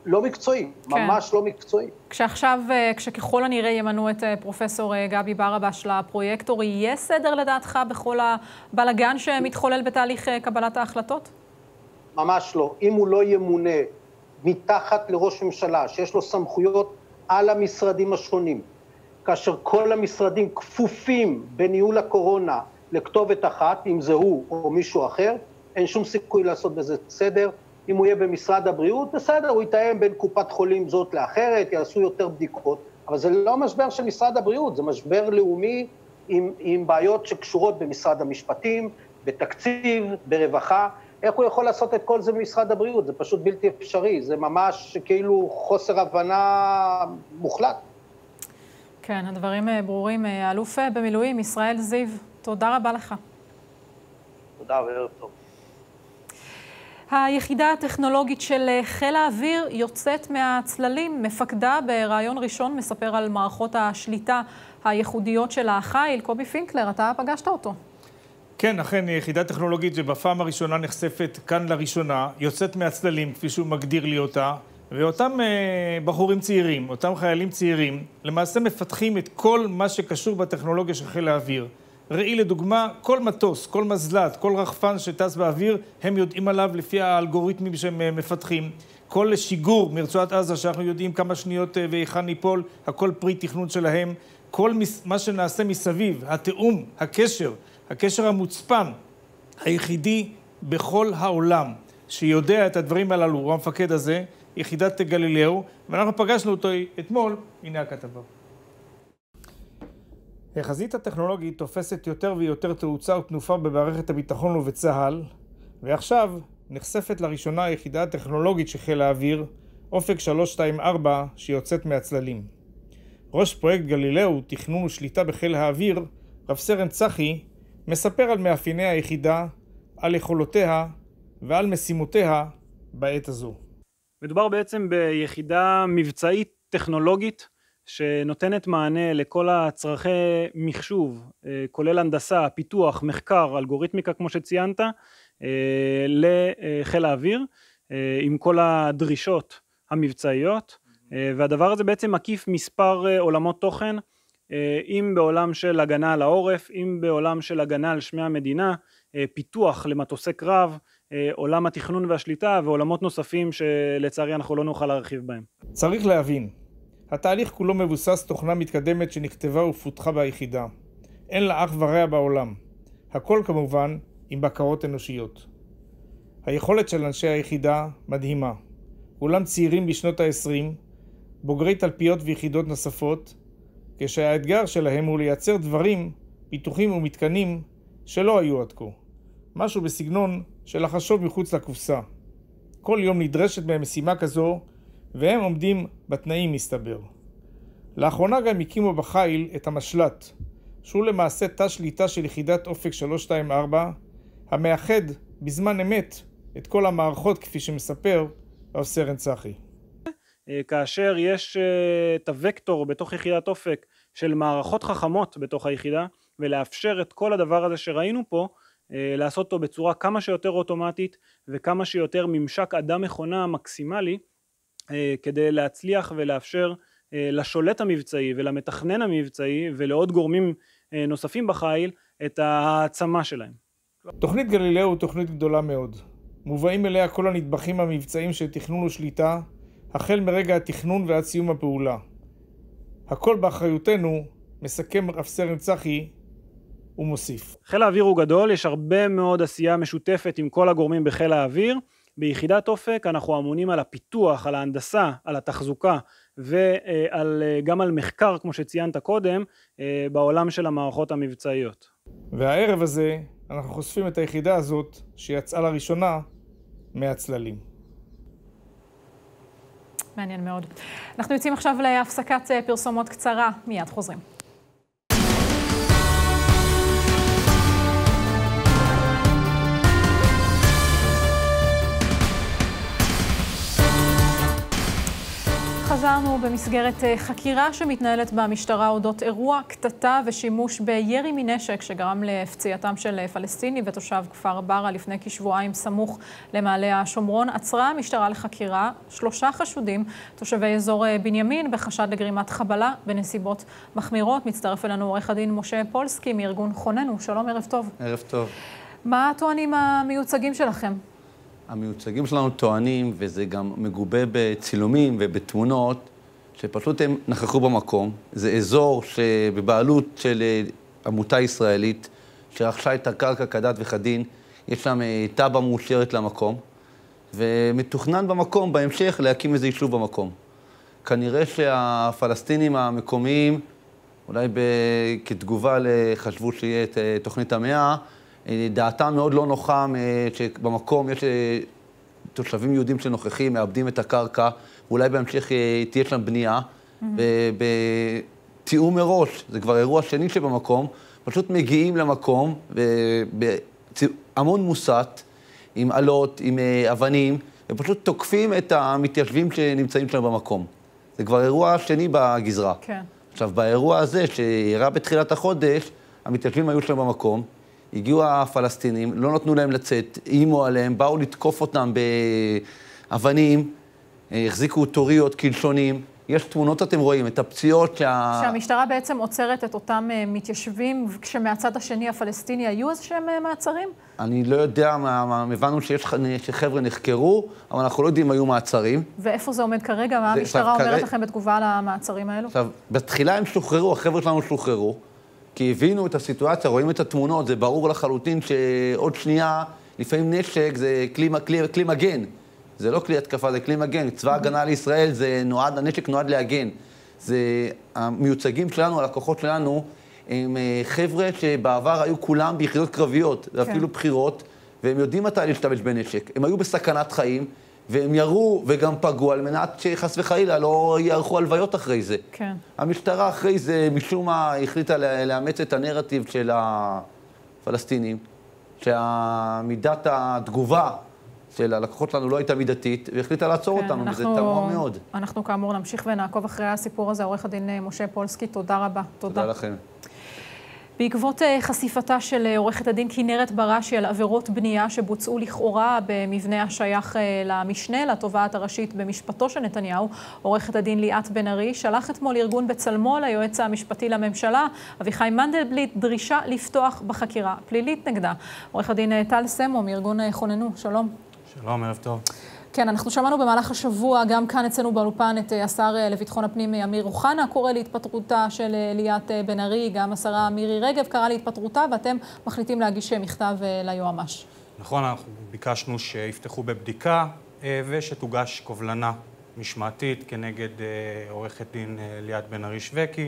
[SPEAKER 13] לא מקצועי,
[SPEAKER 1] כן.
[SPEAKER 13] ממש לא מקצועי.
[SPEAKER 1] כשעכשיו, כשככל הנראה ימנו את פרופסור גבי ברבש לפרויקטור, יהיה סדר לדעתך בכל הבלגן שמתחולל בתהליך קבלת ההחלטות?
[SPEAKER 13] ממש לא. אם הוא לא ימונה מתחת לראש ממשלה, שיש לו סמכויות על המשרדים השונים, כאשר כל המשרדים כפופים בניהול הקורונה לכתובת אחת, אם זה הוא או מישהו אחר, אין שום סיכוי לעשות בזה סדר. אם הוא יהיה במשרד הבריאות, בסדר, הוא יתאם בין קופת חולים זאת לאחרת, יעשו יותר בדיקות, אבל זה לא משבר של משרד הבריאות, זה משבר לאומי עם, עם בעיות שקשורות במשרד המשפטים, בתקציב, ברווחה. איך הוא יכול לעשות את כל זה במשרד הבריאות? זה פשוט בלתי אפשרי, זה ממש כאילו חוסר הבנה מוחלט.
[SPEAKER 1] כן, הדברים ברורים. האלוף במילואים, ישראל זיו, תודה רבה לך.
[SPEAKER 13] תודה וערב טוב.
[SPEAKER 1] היחידה הטכנולוגית של חיל האוויר יוצאת מהצללים. מפקדה ברעיון ראשון מספר על מערכות השליטה הייחודיות של החיל. קובי פינקלר, אתה פגשת אותו.
[SPEAKER 2] כן, אכן, יחידה טכנולוגית שבפעם הראשונה נחשפת כאן לראשונה, יוצאת מהצללים, כפי שהוא מגדיר לי אותה, ואותם אה, בחורים צעירים, אותם חיילים צעירים, למעשה מפתחים את כל מה שקשור בטכנולוגיה של חיל האוויר. ראי לדוגמה, כל מטוס, כל מזל"ט, כל רחפן שטס באוויר, הם יודעים עליו לפי האלגוריתמים שהם מפתחים. כל שיגור מרצועת עזה, שאנחנו יודעים כמה שניות והיכן ניפול, הכל פרי תכנון שלהם. כל מה שנעשה מסביב, התאום, הקשר, הקשר המוצפן, היחידי בכל העולם, שיודע את הדברים הללו, הוא המפקד הזה, יחידת גלילאו, ואנחנו פגשנו אותו אתמול, הנה הכתבה. החזית הטכנולוגית תופסת יותר ויותר תאוצה ותנופה במערכת הביטחון ובצה"ל, ועכשיו נחשפת לראשונה היחידה הטכנולוגית של חיל האוויר, אופק שלוש שתיים ארבע, שיוצאת מהצללים. ראש פרויקט גלילאו, תכנון ושליטה בחיל האוויר, רב סרן צחי, מספר על מאפייני היחידה, על יכולותיה ועל משימותיה בעת הזו.
[SPEAKER 14] מדובר בעצם ביחידה מבצעית טכנולוגית שנותנת מענה לכל הצרכי מחשוב, כולל הנדסה, פיתוח, מחקר, אלגוריתמיקה כמו שציינת, לחיל האוויר, עם כל הדרישות המבצעיות, והדבר הזה בעצם מקיף מספר עולמות תוכן, אם בעולם של הגנה על העורף, אם בעולם של הגנה על שמי המדינה, פיתוח למטוסי קרב, עולם התכנון והשליטה ועולמות נוספים שלצערי אנחנו לא נוכל להרחיב בהם.
[SPEAKER 2] צריך להבין, התהליך כולו מבוסס תוכנה מתקדמת שנכתבה ופותחה ביחידה. אין לה אח ורע בעולם. הכל כמובן עם בקרות אנושיות. היכולת של אנשי היחידה מדהימה. כולם צעירים בשנות ה-עשרים, בוגרי תלפיות ויחידות נוספות, כשהאתגר שלהם הוא לייצר דברים, פיתוחים ומתקנים שלא היו עד כה. משהו בסגנון של לחשוב מחוץ לקופסה. כל יום נדרשת מהם משימה כזו, והם עומדים בתנאים מסתבר. לאחרונה גם הקימו בחיל את המשל"ט, שהוא למעשה תא שליטה של יחידת אופק שלוש שתיים ארבע, המאחד בזמן אמת את כל המערכות כפי שמספר רב סרן צחי.
[SPEAKER 14] כאשר יש את הוקטור בתוך יחידת אופק של מערכות חכמות בתוך היחידה, ולאפשר את כל הדבר הזה שראינו פה, לעשות אותו בצורה כמה שיותר אוטומטית וכמה שיותר ממשק אדם מכונה מקסימלי, כדי להצליח ולאפשר לשולט המבצעי ולמתכנן המבצעי ולעוד גורמים נוספים בחיל את העצמה שלהם.
[SPEAKER 2] תוכנית גלילאו הוא תוכנית גדולה מאוד. מובאים אליה כל הנדבכים המבצעיים של תכנון ושליטה, החל מרגע התכנון ועד סיום הפעולה. הכל באחריותנו, מסכם רב סרן צחי ומוסיף.
[SPEAKER 14] חיל האוויר הוא גדול, יש הרבה מאוד עשייה משותפת עם כל הגורמים בחיל האוויר. ביחידת אופק אנחנו אמונים על הפיתוח, על ההנדסה, על התחזוקה וגם על מחקר כמו שציינת קודם בעולם של המערכות המבצעיות.
[SPEAKER 2] והערב הזה אנחנו חושפים את היחידה הזאת שיצאה לראשונה מהצללים.
[SPEAKER 1] מעניין מאוד. אנחנו יוצאים עכשיו להפסקת פרסומות קצרה, מיד חוזרים. חזרנו במסגרת חקירה שמתנהלת במשטרה אודות אירוע קטטה ושימוש בירי מנשק שגרם לפציעתם של פלסטיני ותושב כפר ברה לפני כשבועיים סמוך למעלה השומרון. עצרה המשטרה לחקירה שלושה חשודים, תושבי אזור בנימין, בחשד לגרימת חבלה בנסיבות מחמירות. מצטרף אלינו עורך הדין משה פולסקי מארגון חוננו. שלום, ערב טוב.
[SPEAKER 15] ערב טוב.
[SPEAKER 1] מה הטוענים המיוצגים שלכם?
[SPEAKER 15] המיוצגים שלנו טוענים, וזה גם מגובה בצילומים ובתמונות, שפשוט הם נכחו במקום. זה אזור שבבעלות של עמותה ישראלית, שרכשה את הקרקע כדת וכדין, יש שם תב"ע מאושרת למקום, ומתוכנן במקום בהמשך להקים איזה יישוב במקום. כנראה שהפלסטינים המקומיים, אולי כתגובה לחשבו שיהיה את תוכנית המאה, דעתם מאוד לא נוחה שבמקום יש תושבים יהודים שנוכחים, מאבדים את הקרקע, ואולי בהמשך תהיה שם בנייה, בתיאום מראש, זה כבר אירוע שני שבמקום, פשוט מגיעים למקום, בהמון מוסת, עם עלות, עם אבנים, ופשוט תוקפים את המתיישבים שנמצאים שם במקום. זה כבר אירוע שני בגזרה.
[SPEAKER 1] כן.
[SPEAKER 15] עכשיו, באירוע הזה, שאירע בתחילת החודש, המתיישבים היו שם במקום, הגיעו הפלסטינים, לא נתנו להם לצאת, אימו עליהם, באו לתקוף אותם באבנים, החזיקו טוריות, קלשונים. יש תמונות, אתם רואים, את הפציעות שה...
[SPEAKER 1] שהמשטרה בעצם עוצרת את אותם מתיישבים, כשמהצד השני הפלסטיני היו איזה שהם מעצרים?
[SPEAKER 15] אני לא יודע, הבנו שיש שחבר'ה נחקרו, אבל אנחנו לא יודעים אם היו מעצרים.
[SPEAKER 1] ואיפה זה עומד כרגע? מה המשטרה אומרת לכם בתגובה למעצרים האלו?
[SPEAKER 15] עכשיו, בתחילה הם שוחררו, החבר'ה שלנו שוחררו, כי הבינו את הסיטואציה, רואים את התמונות, זה ברור לחלוטין שעוד שנייה, לפעמים נשק זה כלי, כלי, כלי מגן. זה לא כלי התקפה, זה כלי מגן. צבא הגנה לישראל, זה נועד, הנשק נועד להגן. זה, המיוצגים שלנו, הלקוחות שלנו, הם חבר'ה שבעבר היו כולם ביחידות קרביות, ואפילו כן. בחירות, והם יודעים מתי להשתמש בנשק. הם היו בסכנת חיים, והם ירו וגם פגעו על מנת שחס וחלילה לא יערכו הלוויות אחרי זה.
[SPEAKER 1] כן.
[SPEAKER 15] המשטרה אחרי זה משום מה החליטה לאמץ את הנרטיב של הפלסטינים, שהמידת התגובה של הלקוחות שלנו לא הייתה מידתית, והחליטה לעצור
[SPEAKER 1] כן,
[SPEAKER 15] אותנו,
[SPEAKER 1] אנחנו,
[SPEAKER 15] וזה תמוה מאוד.
[SPEAKER 1] אנחנו כאמור נמשיך ונעקוב אחרי הסיפור הזה. עורך הדין משה פולסקי, תודה רבה.
[SPEAKER 15] תודה, תודה לכם.
[SPEAKER 1] בעקבות חשיפתה של עורכת הדין כנרת בראשי על עבירות בנייה שבוצעו לכאורה במבנה השייך למשנה לתובעת הראשית במשפטו של נתניהו, עורכת הדין ליאת בן ארי שלח אתמול ארגון בצלמו ליועץ המשפטי לממשלה, אביחי מנדלבליט, דרישה לפתוח בחקירה פלילית נגדה. עורך הדין טל סמו מארגון חוננו, שלום.
[SPEAKER 16] שלום, ערב טוב.
[SPEAKER 1] כן, אנחנו שמענו במהלך השבוע, גם כאן אצלנו באולפן, את השר לביטחון הפנים אמיר אוחנה קורא להתפטרותה של ליאת בן ארי, גם השרה מירי רגב קרא להתפטרותה, ואתם מחליטים להגיש מכתב ליועמ"ש.
[SPEAKER 16] נכון, אנחנו ביקשנו שיפתחו בבדיקה ושתוגש קובלנה משמעתית כנגד עורכת דין ליאת בן ארי שווקי.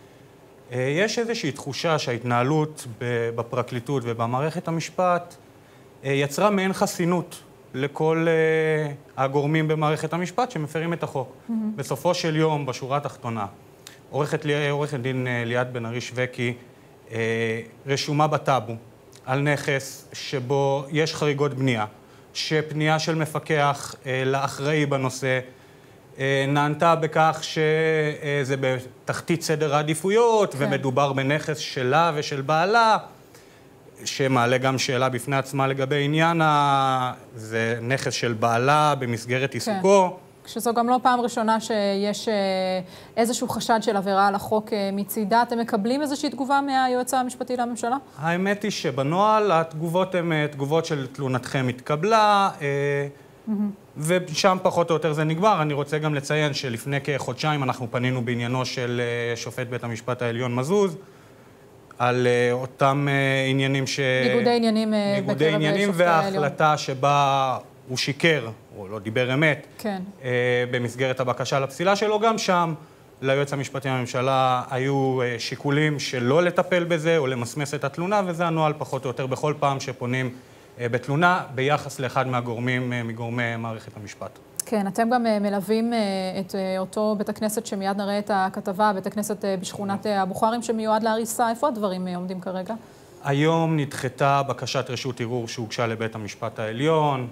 [SPEAKER 16] יש איזושהי תחושה שההתנהלות בפרקליטות ובמערכת המשפט יצרה מעין חסינות לכל uh, הגורמים במערכת המשפט שמפרים את החוק. Mm-hmm. בסופו של יום, בשורה התחתונה, עורכת, עורכת דין uh, ליאת בן ארי שווקי uh, רשומה בטאבו על נכס שבו יש חריגות בנייה, שפנייה של מפקח uh, לאחראי בנושא uh, נענתה בכך שזה uh, בתחתית סדר העדיפויות, כן. ומדובר בנכס שלה ושל בעלה, שמעלה גם שאלה בפני עצמה לגבי עניין, זה נכס של בעלה במסגרת עיסוקו. כן.
[SPEAKER 1] כשזו גם לא פעם ראשונה שיש איזשהו חשד של עבירה על החוק מצידה, אתם מקבלים איזושהי תגובה מהיועץ המשפטי לממשלה?
[SPEAKER 16] האמת היא שבנוהל התגובות הן תגובות של תלונתכם התקבלה, mm-hmm. ושם פחות או יותר זה נגמר. אני רוצה גם לציין שלפני כחודשיים אנחנו פנינו בעניינו של שופט בית המשפט העליון מזוז, על uh, אותם uh, עניינים ש...
[SPEAKER 1] ניגודי עניינים uh,
[SPEAKER 16] ניגודי עניינים וההחלטה שבה הוא שיקר, או לא דיבר אמת,
[SPEAKER 1] כן.
[SPEAKER 16] uh, במסגרת הבקשה לפסילה שלו, גם שם ליועץ המשפטי לממשלה היו uh, שיקולים שלא לטפל בזה או למסמס את התלונה, וזה הנוהל פחות או יותר בכל פעם שפונים uh, בתלונה ביחס לאחד מהגורמים, uh, מגורמי מערכת המשפט.
[SPEAKER 1] כן, אתם גם מלווים את אותו בית הכנסת שמיד נראה את הכתבה, בית הכנסת בשכונת הבוכרים שמיועד להריסה. איפה הדברים עומדים כרגע?
[SPEAKER 16] היום נדחתה בקשת רשות ערעור שהוגשה לבית המשפט העליון.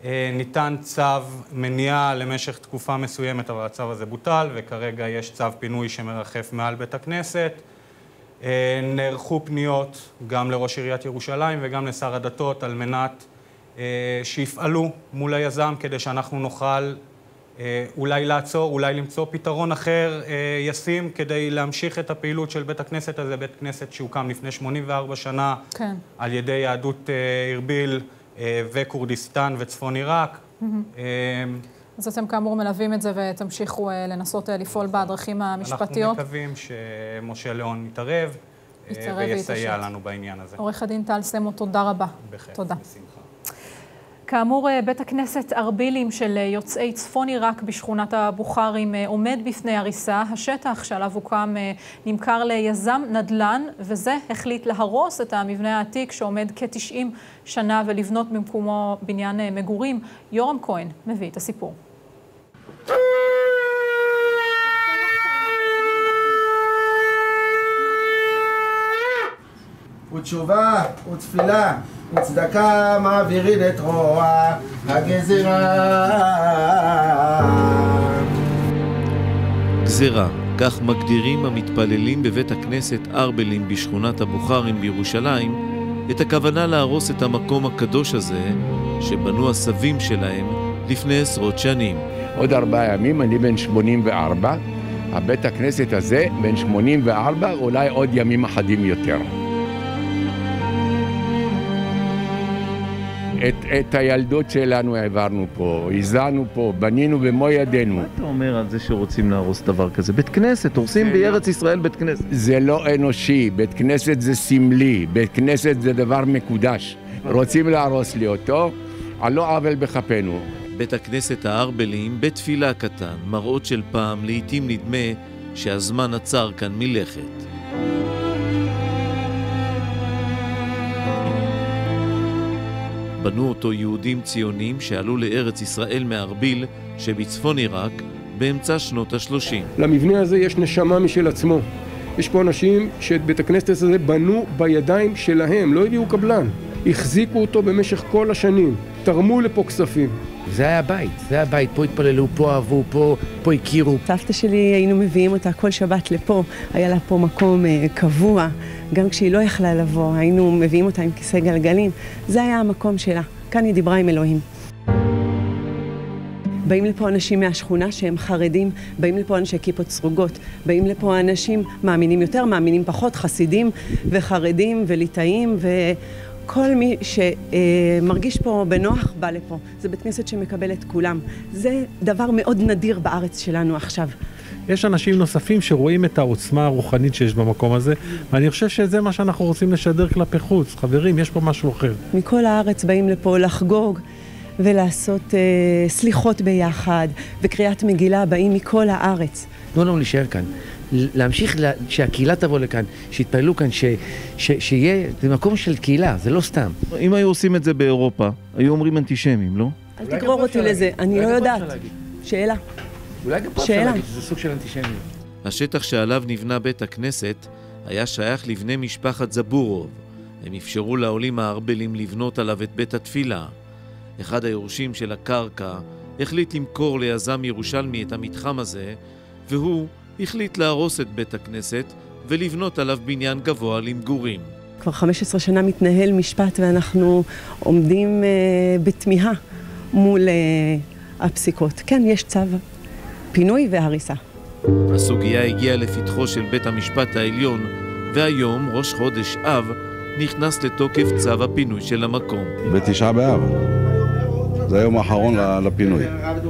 [SPEAKER 16] ניתן צו מניעה למשך תקופה מסוימת, אבל הצו הזה בוטל, וכרגע יש צו פינוי שמרחף מעל בית הכנסת. נערכו פניות גם לראש עיריית ירושלים וגם לשר הדתות על מנת שיפעלו מול היזם כדי שאנחנו נוכל אולי לעצור, אולי למצוא פתרון אחר ישים כדי להמשיך את הפעילות של בית הכנסת הזה, בית כנסת שהוקם לפני שמונים וארבע שנה כן. על ידי יהדות ארביל וכורדיסטן וצפון עיראק. Mm-hmm.
[SPEAKER 1] אז אתם כאמור מלווים את זה ותמשיכו לנסות לפעול בדרכים המשפטיות.
[SPEAKER 16] אנחנו מקווים שמשה ליאון יתערב ויסייע לנו בעניין הזה.
[SPEAKER 1] עורך הדין טל סמו, תודה רבה.
[SPEAKER 16] בכיף,
[SPEAKER 1] תודה.
[SPEAKER 16] בשמחה.
[SPEAKER 1] כאמור, בית הכנסת ארבילים של יוצאי צפון עיראק בשכונת הבוכרים עומד בפני הריסה. השטח שעליו הוקם נמכר ליזם נדל"ן, וזה החליט להרוס את המבנה העתיק שעומד כ-תשעים שנה ולבנות במקומו בניין מגורים. יורם כהן מביא את הסיפור.
[SPEAKER 8] ותשובה ותפילה וצדקה מעבירים את רוע הגזירה.
[SPEAKER 9] גזירה, כך מגדירים המתפללים בבית הכנסת ארבלים בשכונת הבוכרים בירושלים את הכוונה להרוס את המקום הקדוש הזה שבנו הסבים שלהם לפני עשרות שנים.
[SPEAKER 10] עוד ארבעה ימים, אני בן שמונים וארבע, הבית הכנסת הזה בן שמונים וארבע, אולי עוד ימים אחדים יותר. את, את הילדות שלנו העברנו פה, הזענו פה, בנינו במו ידינו.
[SPEAKER 9] מה אתה אומר על זה שרוצים להרוס דבר כזה? בית כנסת, הורסים בארץ ישראל בית כנסת.
[SPEAKER 10] זה לא אנושי, בית כנסת זה סמלי, בית כנסת זה דבר מקודש. רוצים להרוס לי אותו, על לא עוול בכפנו.
[SPEAKER 9] בית הכנסת הארבלים, בית תפילה קטן, מראות של פעם, לעתים נדמה שהזמן עצר כאן מלכת. בנו אותו יהודים ציונים שעלו לארץ ישראל מארביל שבצפון עיראק באמצע שנות השלושים.
[SPEAKER 17] למבנה הזה יש נשמה משל עצמו. יש פה אנשים שאת בית הכנסת הזה בנו בידיים שלהם, לא הביאו קבלן. החזיקו אותו במשך כל השנים, תרמו לפה כספים.
[SPEAKER 18] זה היה בית, זה היה בית, פה התפללו, פה אהבו, פה, פה הכירו.
[SPEAKER 12] סבתא שלי היינו מביאים אותה כל שבת לפה, היה לה פה מקום אה, קבוע, גם כשהיא לא יכלה לבוא, היינו מביאים אותה עם כיסא גלגלים, זה היה המקום שלה, כאן היא דיברה עם אלוהים. באים לפה אנשים מהשכונה שהם חרדים, באים לפה אנשי כיפות סרוגות, באים לפה אנשים מאמינים יותר, מאמינים פחות, חסידים וחרדים וליטאים ו... כל מי שמרגיש פה בנוח בא לפה. זה בית כנסת שמקבל את כולם. זה דבר מאוד נדיר בארץ שלנו עכשיו.
[SPEAKER 19] יש אנשים נוספים שרואים את העוצמה הרוחנית שיש במקום הזה, ואני חושב שזה מה שאנחנו רוצים לשדר כלפי חוץ. חברים, יש פה משהו אחר.
[SPEAKER 12] מכל הארץ באים לפה לחגוג ולעשות אה, סליחות ביחד, וקריאת מגילה באים מכל הארץ.
[SPEAKER 18] תנו לנו להישאר כאן. להמשיך, לה, שהקהילה תבוא לכאן, שיתפעלו כאן, ש, ש, שיהיה, זה מקום של קהילה, זה לא סתם.
[SPEAKER 9] אם היו עושים את זה באירופה, היו אומרים אנטישמים, לא?
[SPEAKER 12] אל תגרור אותי לזה, אני לא יודעת. שאלה.
[SPEAKER 18] אולי גם פה אפשר להגיד שזה סוג של אנטישמיות.
[SPEAKER 9] השטח שעליו נבנה בית הכנסת היה שייך לבני משפחת זבורוב. הם אפשרו לעולים הארבלים לבנות עליו את בית התפילה. אחד היורשים של הקרקע החליט למכור ליזם ירושלמי את המתחם הזה, והוא החליט להרוס את בית הכנסת ולבנות עליו בניין גבוה למגורים.
[SPEAKER 12] כבר חמש עשרה שנה מתנהל משפט ואנחנו עומדים uh, בתמיהה מול uh, הפסיקות. כן, יש צו פינוי והריסה.
[SPEAKER 9] הסוגיה הגיעה לפתחו של בית המשפט העליון, והיום, ראש חודש אב, נכנס לתוקף צו הפינוי של המקום.
[SPEAKER 11] בתשעה באב. זה היום האחרון לפינוי.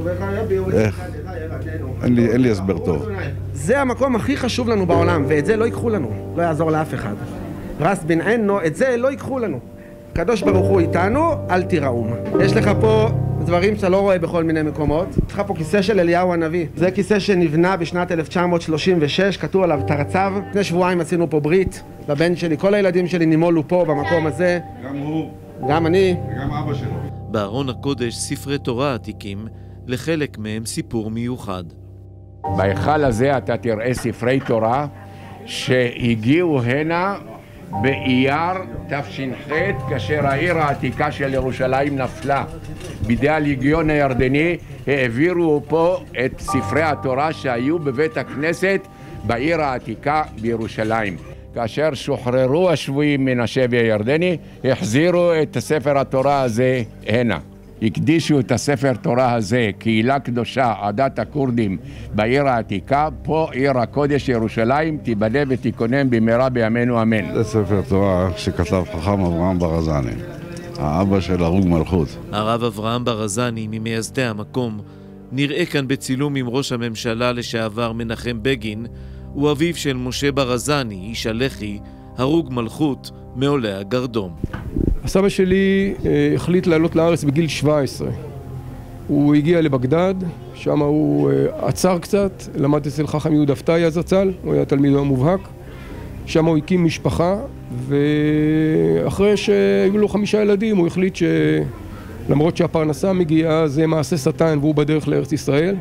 [SPEAKER 11] איך? אין לי, אין לי הסבר טוב.
[SPEAKER 8] זה המקום הכי חשוב לנו בעולם, ואת זה לא ייקחו לנו. לא יעזור לאף אחד. רס בן עינו, את זה לא ייקחו לנו. קדוש ברוך הוא איתנו, אל תיראום. יש לך פה דברים שאתה לא רואה בכל מיני מקומות. יש לך פה כיסא של אליהו הנביא. זה כיסא שנבנה בשנת אלף תשע מאות שלושים ושש, כתוב עליו תרצב. לפני שבועיים עשינו פה ברית. לבן שלי, כל הילדים שלי נימולו פה במקום הזה.
[SPEAKER 11] גם הוא.
[SPEAKER 8] גם אני.
[SPEAKER 11] וגם אבא שלו.
[SPEAKER 9] בארון הקודש ספרי תורה עתיקים, לחלק מהם סיפור מיוחד.
[SPEAKER 10] בהיכל הזה אתה תראה ספרי תורה שהגיעו הנה באייר תש"ח, כאשר העיר העתיקה של ירושלים נפלה בידי הליגיון הירדני, העבירו פה את ספרי התורה שהיו בבית הכנסת בעיר העתיקה בירושלים. כאשר שוחררו השבויים מן השבי הירדני, החזירו את ספר התורה הזה הנה. הקדישו את הספר תורה הזה, קהילה קדושה, עדת הכורדים בעיר העתיקה, פה עיר הקודש ירושלים, תיבנה ותיכונן במהרה בימינו אמן.
[SPEAKER 11] זה ספר תורה שכתב חכם אברהם ברזני, האבא של הרוג מלכות.
[SPEAKER 9] הרב אברהם ברזני, ממייסדי המקום, נראה כאן בצילום עם ראש הממשלה לשעבר מנחם בגין, הוא אביו של משה ברזני, איש הלח"י, הרוג מלכות מעולי הגרדום.
[SPEAKER 17] הסבא שלי אה, החליט לעלות לארץ בגיל שבע עשרה. הוא הגיע לבגדד, שם הוא אה, עצר קצת, למד אצל חכם יהודה פתאי זצ"ל, הוא היה תלמידו המובהק. שם הוא הקים משפחה, ואחרי שהיו לו חמישה ילדים, הוא החליט שלמרות שהפרנסה מגיעה, זה מעשה שטן והוא בדרך לארץ ישראל.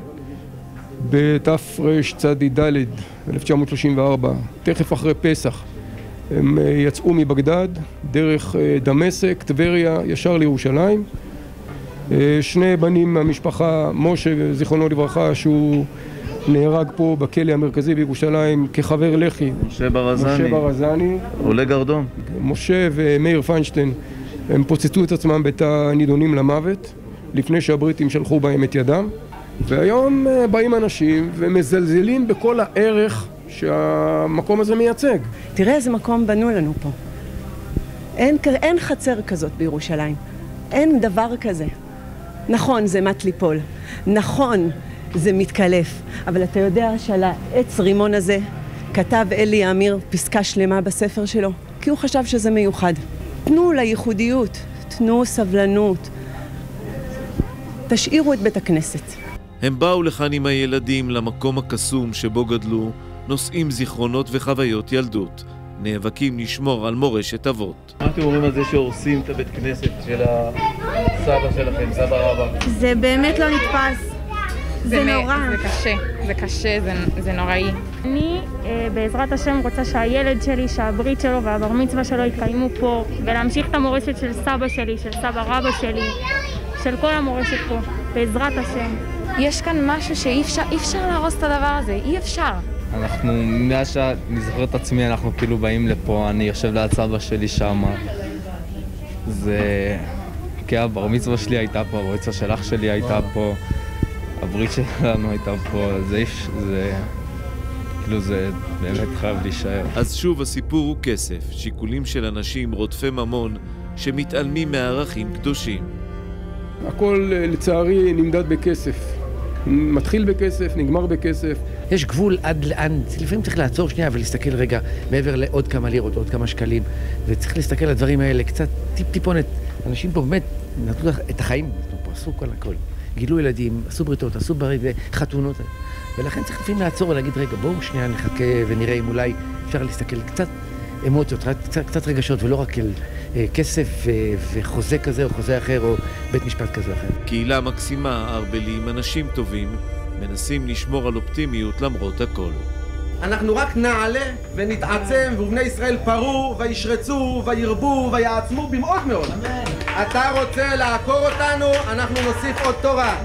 [SPEAKER 17] בתרצ"ד, אלף תשע מאות שלושים וארבע, תכף אחרי פסח, הם יצאו מבגדד, דרך דמשק, טבריה, ישר לירושלים. שני בנים מהמשפחה, משה, זיכרונו לברכה, שהוא נהרג פה בכלא המרכזי בירושלים כחבר לח"י.
[SPEAKER 9] משה ברזני.
[SPEAKER 17] משה ברזני.
[SPEAKER 9] עולי גרדום.
[SPEAKER 17] משה ומאיר פיינשטיין, הם פוצצו את עצמם בתא נידונים למוות, לפני שהבריטים שלחו בהם את ידם. והיום באים אנשים ומזלזלים בכל הערך שהמקום הזה מייצג.
[SPEAKER 12] תראה איזה מקום בנו לנו פה. אין, אין חצר כזאת בירושלים. אין דבר כזה. נכון, זה מת ליפול. נכון, זה מתקלף. אבל אתה יודע שעל העץ רימון הזה כתב אלי אמיר פסקה שלמה בספר שלו, כי הוא חשב שזה מיוחד. תנו לייחודיות, תנו סבלנות. תשאירו את בית הכנסת.
[SPEAKER 9] הם באו לכאן עם הילדים למקום הקסום שבו גדלו, נושאים זיכרונות וחוויות ילדות, נאבקים לשמור על מורשת אבות.
[SPEAKER 20] מה אתם אומרים על זה שהורסים את הבית כנסת של הסבא שלכם, סבא רבא?
[SPEAKER 21] זה באמת לא נתפס, זה, זה נורא.
[SPEAKER 22] זה קשה, זה קשה, זה, זה נוראי. אני אה, בעזרת השם רוצה שהילד שלי, שהברית שלו והבר מצווה שלו יתקיימו פה, ולהמשיך את המורשת של סבא שלי, של סבא רבא שלי, של כל המורשת פה, בעזרת השם.
[SPEAKER 21] יש כאן משהו שאי אפשר, אי אפשר להרוס את הדבר הזה, אי אפשר.
[SPEAKER 20] אנחנו, מאז שאני זוכר את עצמי, אנחנו כאילו באים לפה, אני יושב ליד סבא שלי שם. זה... כי הבר מצווה שלי הייתה פה, הבר מצווה של אח שלי הייתה פה, הברית שלנו הייתה פה, זה... זה... כאילו זה באמת חייב להישאר.
[SPEAKER 9] אז שוב הסיפור הוא כסף, שיקולים של אנשים רודפי ממון שמתעלמים מערכים קדושים.
[SPEAKER 17] הכל לצערי נמדד בכסף. מתחיל בכסף, נגמר בכסף.
[SPEAKER 18] יש גבול עד לאן, לפעמים צריך לעצור שנייה ולהסתכל רגע מעבר לעוד כמה לירות, עוד כמה שקלים, וצריך להסתכל על הדברים האלה, קצת טיפ טיפונת. אנשים פה באמת נתנו את החיים, פה עשו כל הכל. גילו ילדים, עשו בריתות, עשו ברית וחתונות. ולכן צריך לפעמים לעצור ולהגיד, רגע, בואו שנייה נחכה ונראה אם אולי אפשר להסתכל קצת אמוציות, קצת, קצת רגשות, ולא רק אל אה, כסף ו, וחוזה כזה או חוזה אחר או בית משפט כזה או אחר.
[SPEAKER 9] קהילה מקסימה, ארבלים, אנשים טובים, מנסים לשמור על אופטימיות למרות הכל.
[SPEAKER 8] אנחנו רק נעלה ונתעצם, ובני ישראל פרו וישרצו וירבו ויעצמו במאות מאוד. אמן. אתה רוצה לעקור אותנו, אנחנו נוסיף עוד תורה.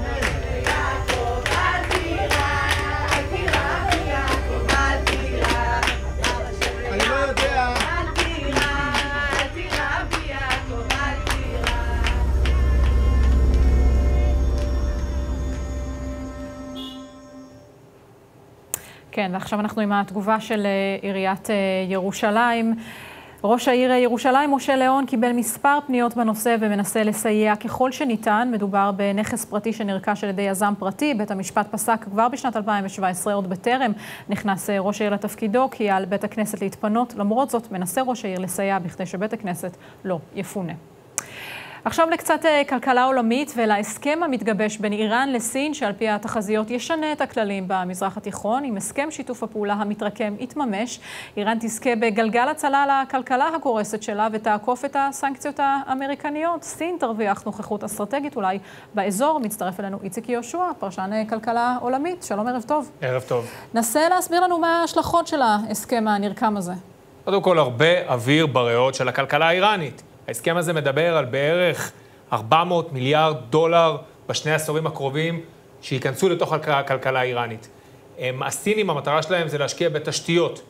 [SPEAKER 1] כן, ועכשיו אנחנו עם התגובה של עיריית ירושלים. ראש העיר ירושלים, משה ליאון, קיבל מספר פניות בנושא ומנסה לסייע ככל שניתן. מדובר בנכס פרטי שנרכש על ידי יזם פרטי. בית המשפט פסק כבר בשנת אלפיים שבע עשרה, עוד בטרם נכנס ראש העיר לתפקידו, כי על בית הכנסת להתפנות. למרות זאת, מנסה ראש העיר לסייע בכדי שבית הכנסת לא יפונה. עכשיו לקצת כלכלה עולמית ולהסכם המתגבש בין איראן לסין, שעל פי התחזיות ישנה את הכללים במזרח התיכון. עם הסכם שיתוף הפעולה המתרקם יתממש, איראן תזכה בגלגל הצלה לכלכלה הקורסת שלה ותעקוף את הסנקציות האמריקניות. סין תרוויח נוכחות אסטרטגית אולי באזור. מצטרף אלינו איציק יהושע, פרשן כלכלה עולמית. שלום, ערב טוב.
[SPEAKER 2] ערב טוב.
[SPEAKER 1] נסה להסביר לנו מה ההשלכות של ההסכם הנרקם הזה.
[SPEAKER 3] קודם כל, הרבה אוויר בריאות של הכלכלה האיראנית. ההסכם הזה מדבר על בערך ארבע מאות מיליארד דולר בשני העשורים הקרובים שייכנסו לתוך הכלכלה האיראנית. הסינים, המטרה שלהם זה להשקיע בתשתיות,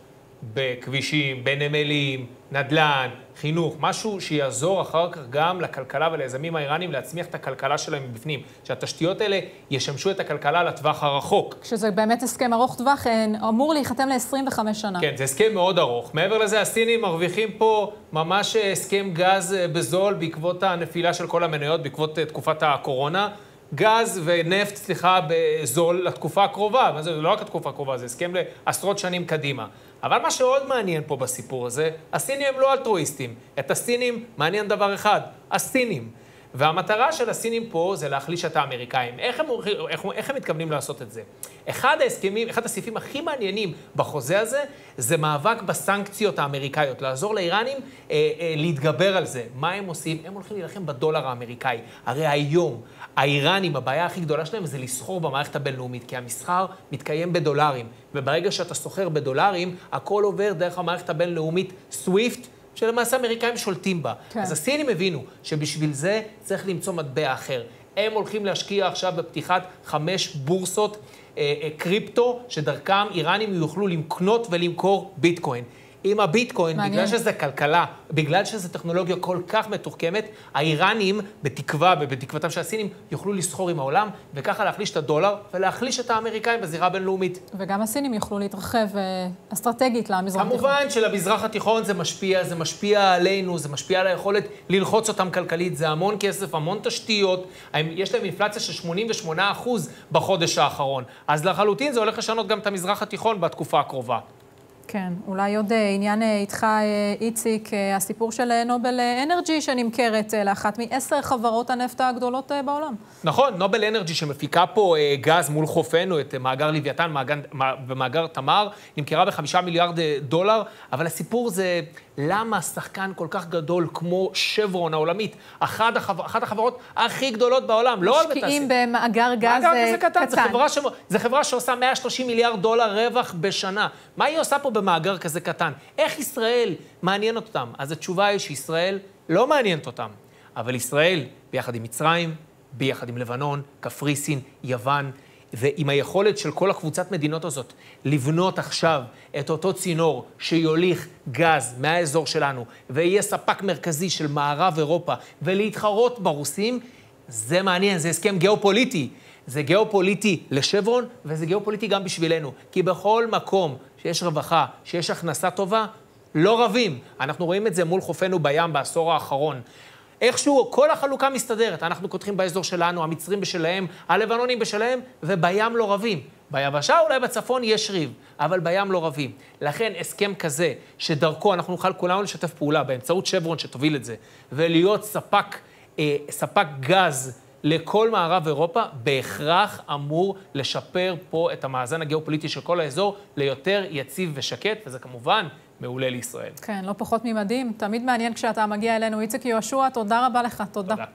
[SPEAKER 3] בכבישים, בנמלים, נדל"ן, חינוך, משהו שיעזור אחר כך גם לכלכלה וליזמים האיראנים להצמיח את הכלכלה שלהם מבפנים, שהתשתיות האלה ישמשו את הכלכלה לטווח הרחוק.
[SPEAKER 1] שזה באמת הסכם ארוך טווח, אמור להיחתם ל-עשרים וחמש שנה.
[SPEAKER 3] כן, זה הסכם מאוד ארוך. מעבר לזה, הסינים מרוויחים פה ממש הסכם גז בזול בעקבות הנפילה של כל המניות, בעקבות תקופת הקורונה. גז ונפט, סליחה, בזול לתקופה הקרובה. זה לא רק התקופה הקרובה, זה הסכם לעשרות שנים קדימה. אבל מה שעוד מעניין פה בסיפור הזה, הסינים הם לא אלטרואיסטים. את הסינים מעניין דבר אחד, הסינים. והמטרה של הסינים פה זה להחליש את האמריקאים. איך הם, איך, איך הם מתכוונים לעשות את זה? אחד ההסכמים, אחד הסעיפים הכי מעניינים בחוזה הזה, זה מאבק בסנקציות האמריקאיות, לעזור לאיראנים אה, אה, להתגבר על זה. מה הם עושים? הם הולכים להילחם בדולר האמריקאי. הרי היום, האיראנים, הבעיה הכי גדולה שלהם זה לסחור במערכת הבינלאומית, כי המסחר מתקיים בדולרים, וברגע שאתה סוחר בדולרים, הכל עובר דרך המערכת הבינלאומית סוויפט, שלמעשה האמריקאים שולטים בה. כן. אז הסינים הבינו שבשביל זה צריך למצוא מטבע אחר. הם הולכים להשקיע עכשיו בפתיחת חמש בורסות אה, אה, קריפטו, שדרכם איראנים יוכלו לקנות ולמכור ביטקוין. עם הביטקוין, מעניין. בגלל שזה כלכלה, בגלל שזה טכנולוגיה כל כך מתוחכמת, האיראנים, בתקווה ובתקוותם של הסינים, יוכלו לסחור עם העולם, וככה להחליש את הדולר ולהחליש את האמריקאים בזירה הבינלאומית.
[SPEAKER 1] וגם הסינים יוכלו להתרחב אסטרטגית למזרח התיכון.
[SPEAKER 3] כמובן שלמזרח התיכון זה משפיע, זה משפיע עלינו, זה משפיע על היכולת ללחוץ אותם כלכלית, זה המון כסף, המון תשתיות, יש להם אינפלציה של שמונים ושמונה אחוז בחודש האחרון. אז לחלוטין זה הולך לשנות גם את המזרח התיכון בתקופה הקרובה.
[SPEAKER 1] כן, אולי עוד עניין איתך, איציק, הסיפור של נובל אנרג'י שנמכרת לאחת מעשר חברות הנפט הגדולות בעולם.
[SPEAKER 3] נכון, נובל אנרג'י שמפיקה פה גז מול חופנו, את מאגר לוויתן ומאגר תמר, נמכרה בחמישה מיליארד דולר, אבל הסיפור זה למה שחקן כל כך גדול כמו שברון העולמית, אחת, החבר, אחת החברות הכי גדולות בעולם, לא רק בתעשייה. משקיעים
[SPEAKER 1] במאגר גז קטן.
[SPEAKER 3] זה חברה, ש... זה חברה שעושה מאה ושלושים מיליארד דולר רווח בשנה. מה היא עושה פה במאגר כזה קטן? איך ישראל מעניינת אותם? אז התשובה היא שישראל לא מעניינת אותם. אבל ישראל, ביחד עם מצרים, ביחד עם לבנון, קפריסין, יוון, ועם היכולת של כל הקבוצת מדינות הזאת לבנות עכשיו את אותו צינור שיוליך גז מהאזור שלנו ויהיה ספק מרכזי של מערב אירופה ולהתחרות ברוסים, זה מעניין, זה הסכם גיאופוליטי. זה גיאופוליטי לשברון וזה גיאופוליטי גם בשבילנו. כי בכל מקום שיש רווחה, שיש הכנסה טובה, לא רבים. אנחנו רואים את זה מול חופנו בים בעשור האחרון. איכשהו כל החלוקה מסתדרת, אנחנו כותחים באזור שלנו, המצרים בשלהם, הלבנונים בשלהם, ובים לא רבים. ביבשה אולי בצפון יש ריב, אבל בים לא רבים. לכן הסכם כזה, שדרכו אנחנו נוכל כולנו לשתף פעולה, באמצעות שברון שתוביל את זה, ולהיות ספק, אה, ספק גז לכל מערב אירופה, בהכרח אמור לשפר פה את המאזן הגיאופוליטי של כל האזור, ליותר יציב ושקט, וזה כמובן מעולה לישראל.
[SPEAKER 1] כן, לא פחות ממדהים. תמיד מעניין כשאתה מגיע אלינו. איציק יהושע, תודה רבה לך. תודה. תודה.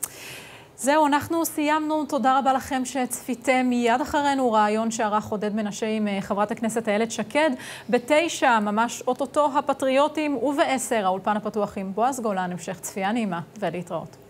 [SPEAKER 1] זהו, אנחנו סיימנו. תודה רבה לכם שצפיתם. מיד אחרינו רעיון שערך עודד מנשה עם חברת הכנסת איילת שקד. בתשע, ממש אוטוטו הפטריוטים, ובעשר, האולפן הפתוח עם בועז גולן. המשך צפייה נעימה ולהתראות.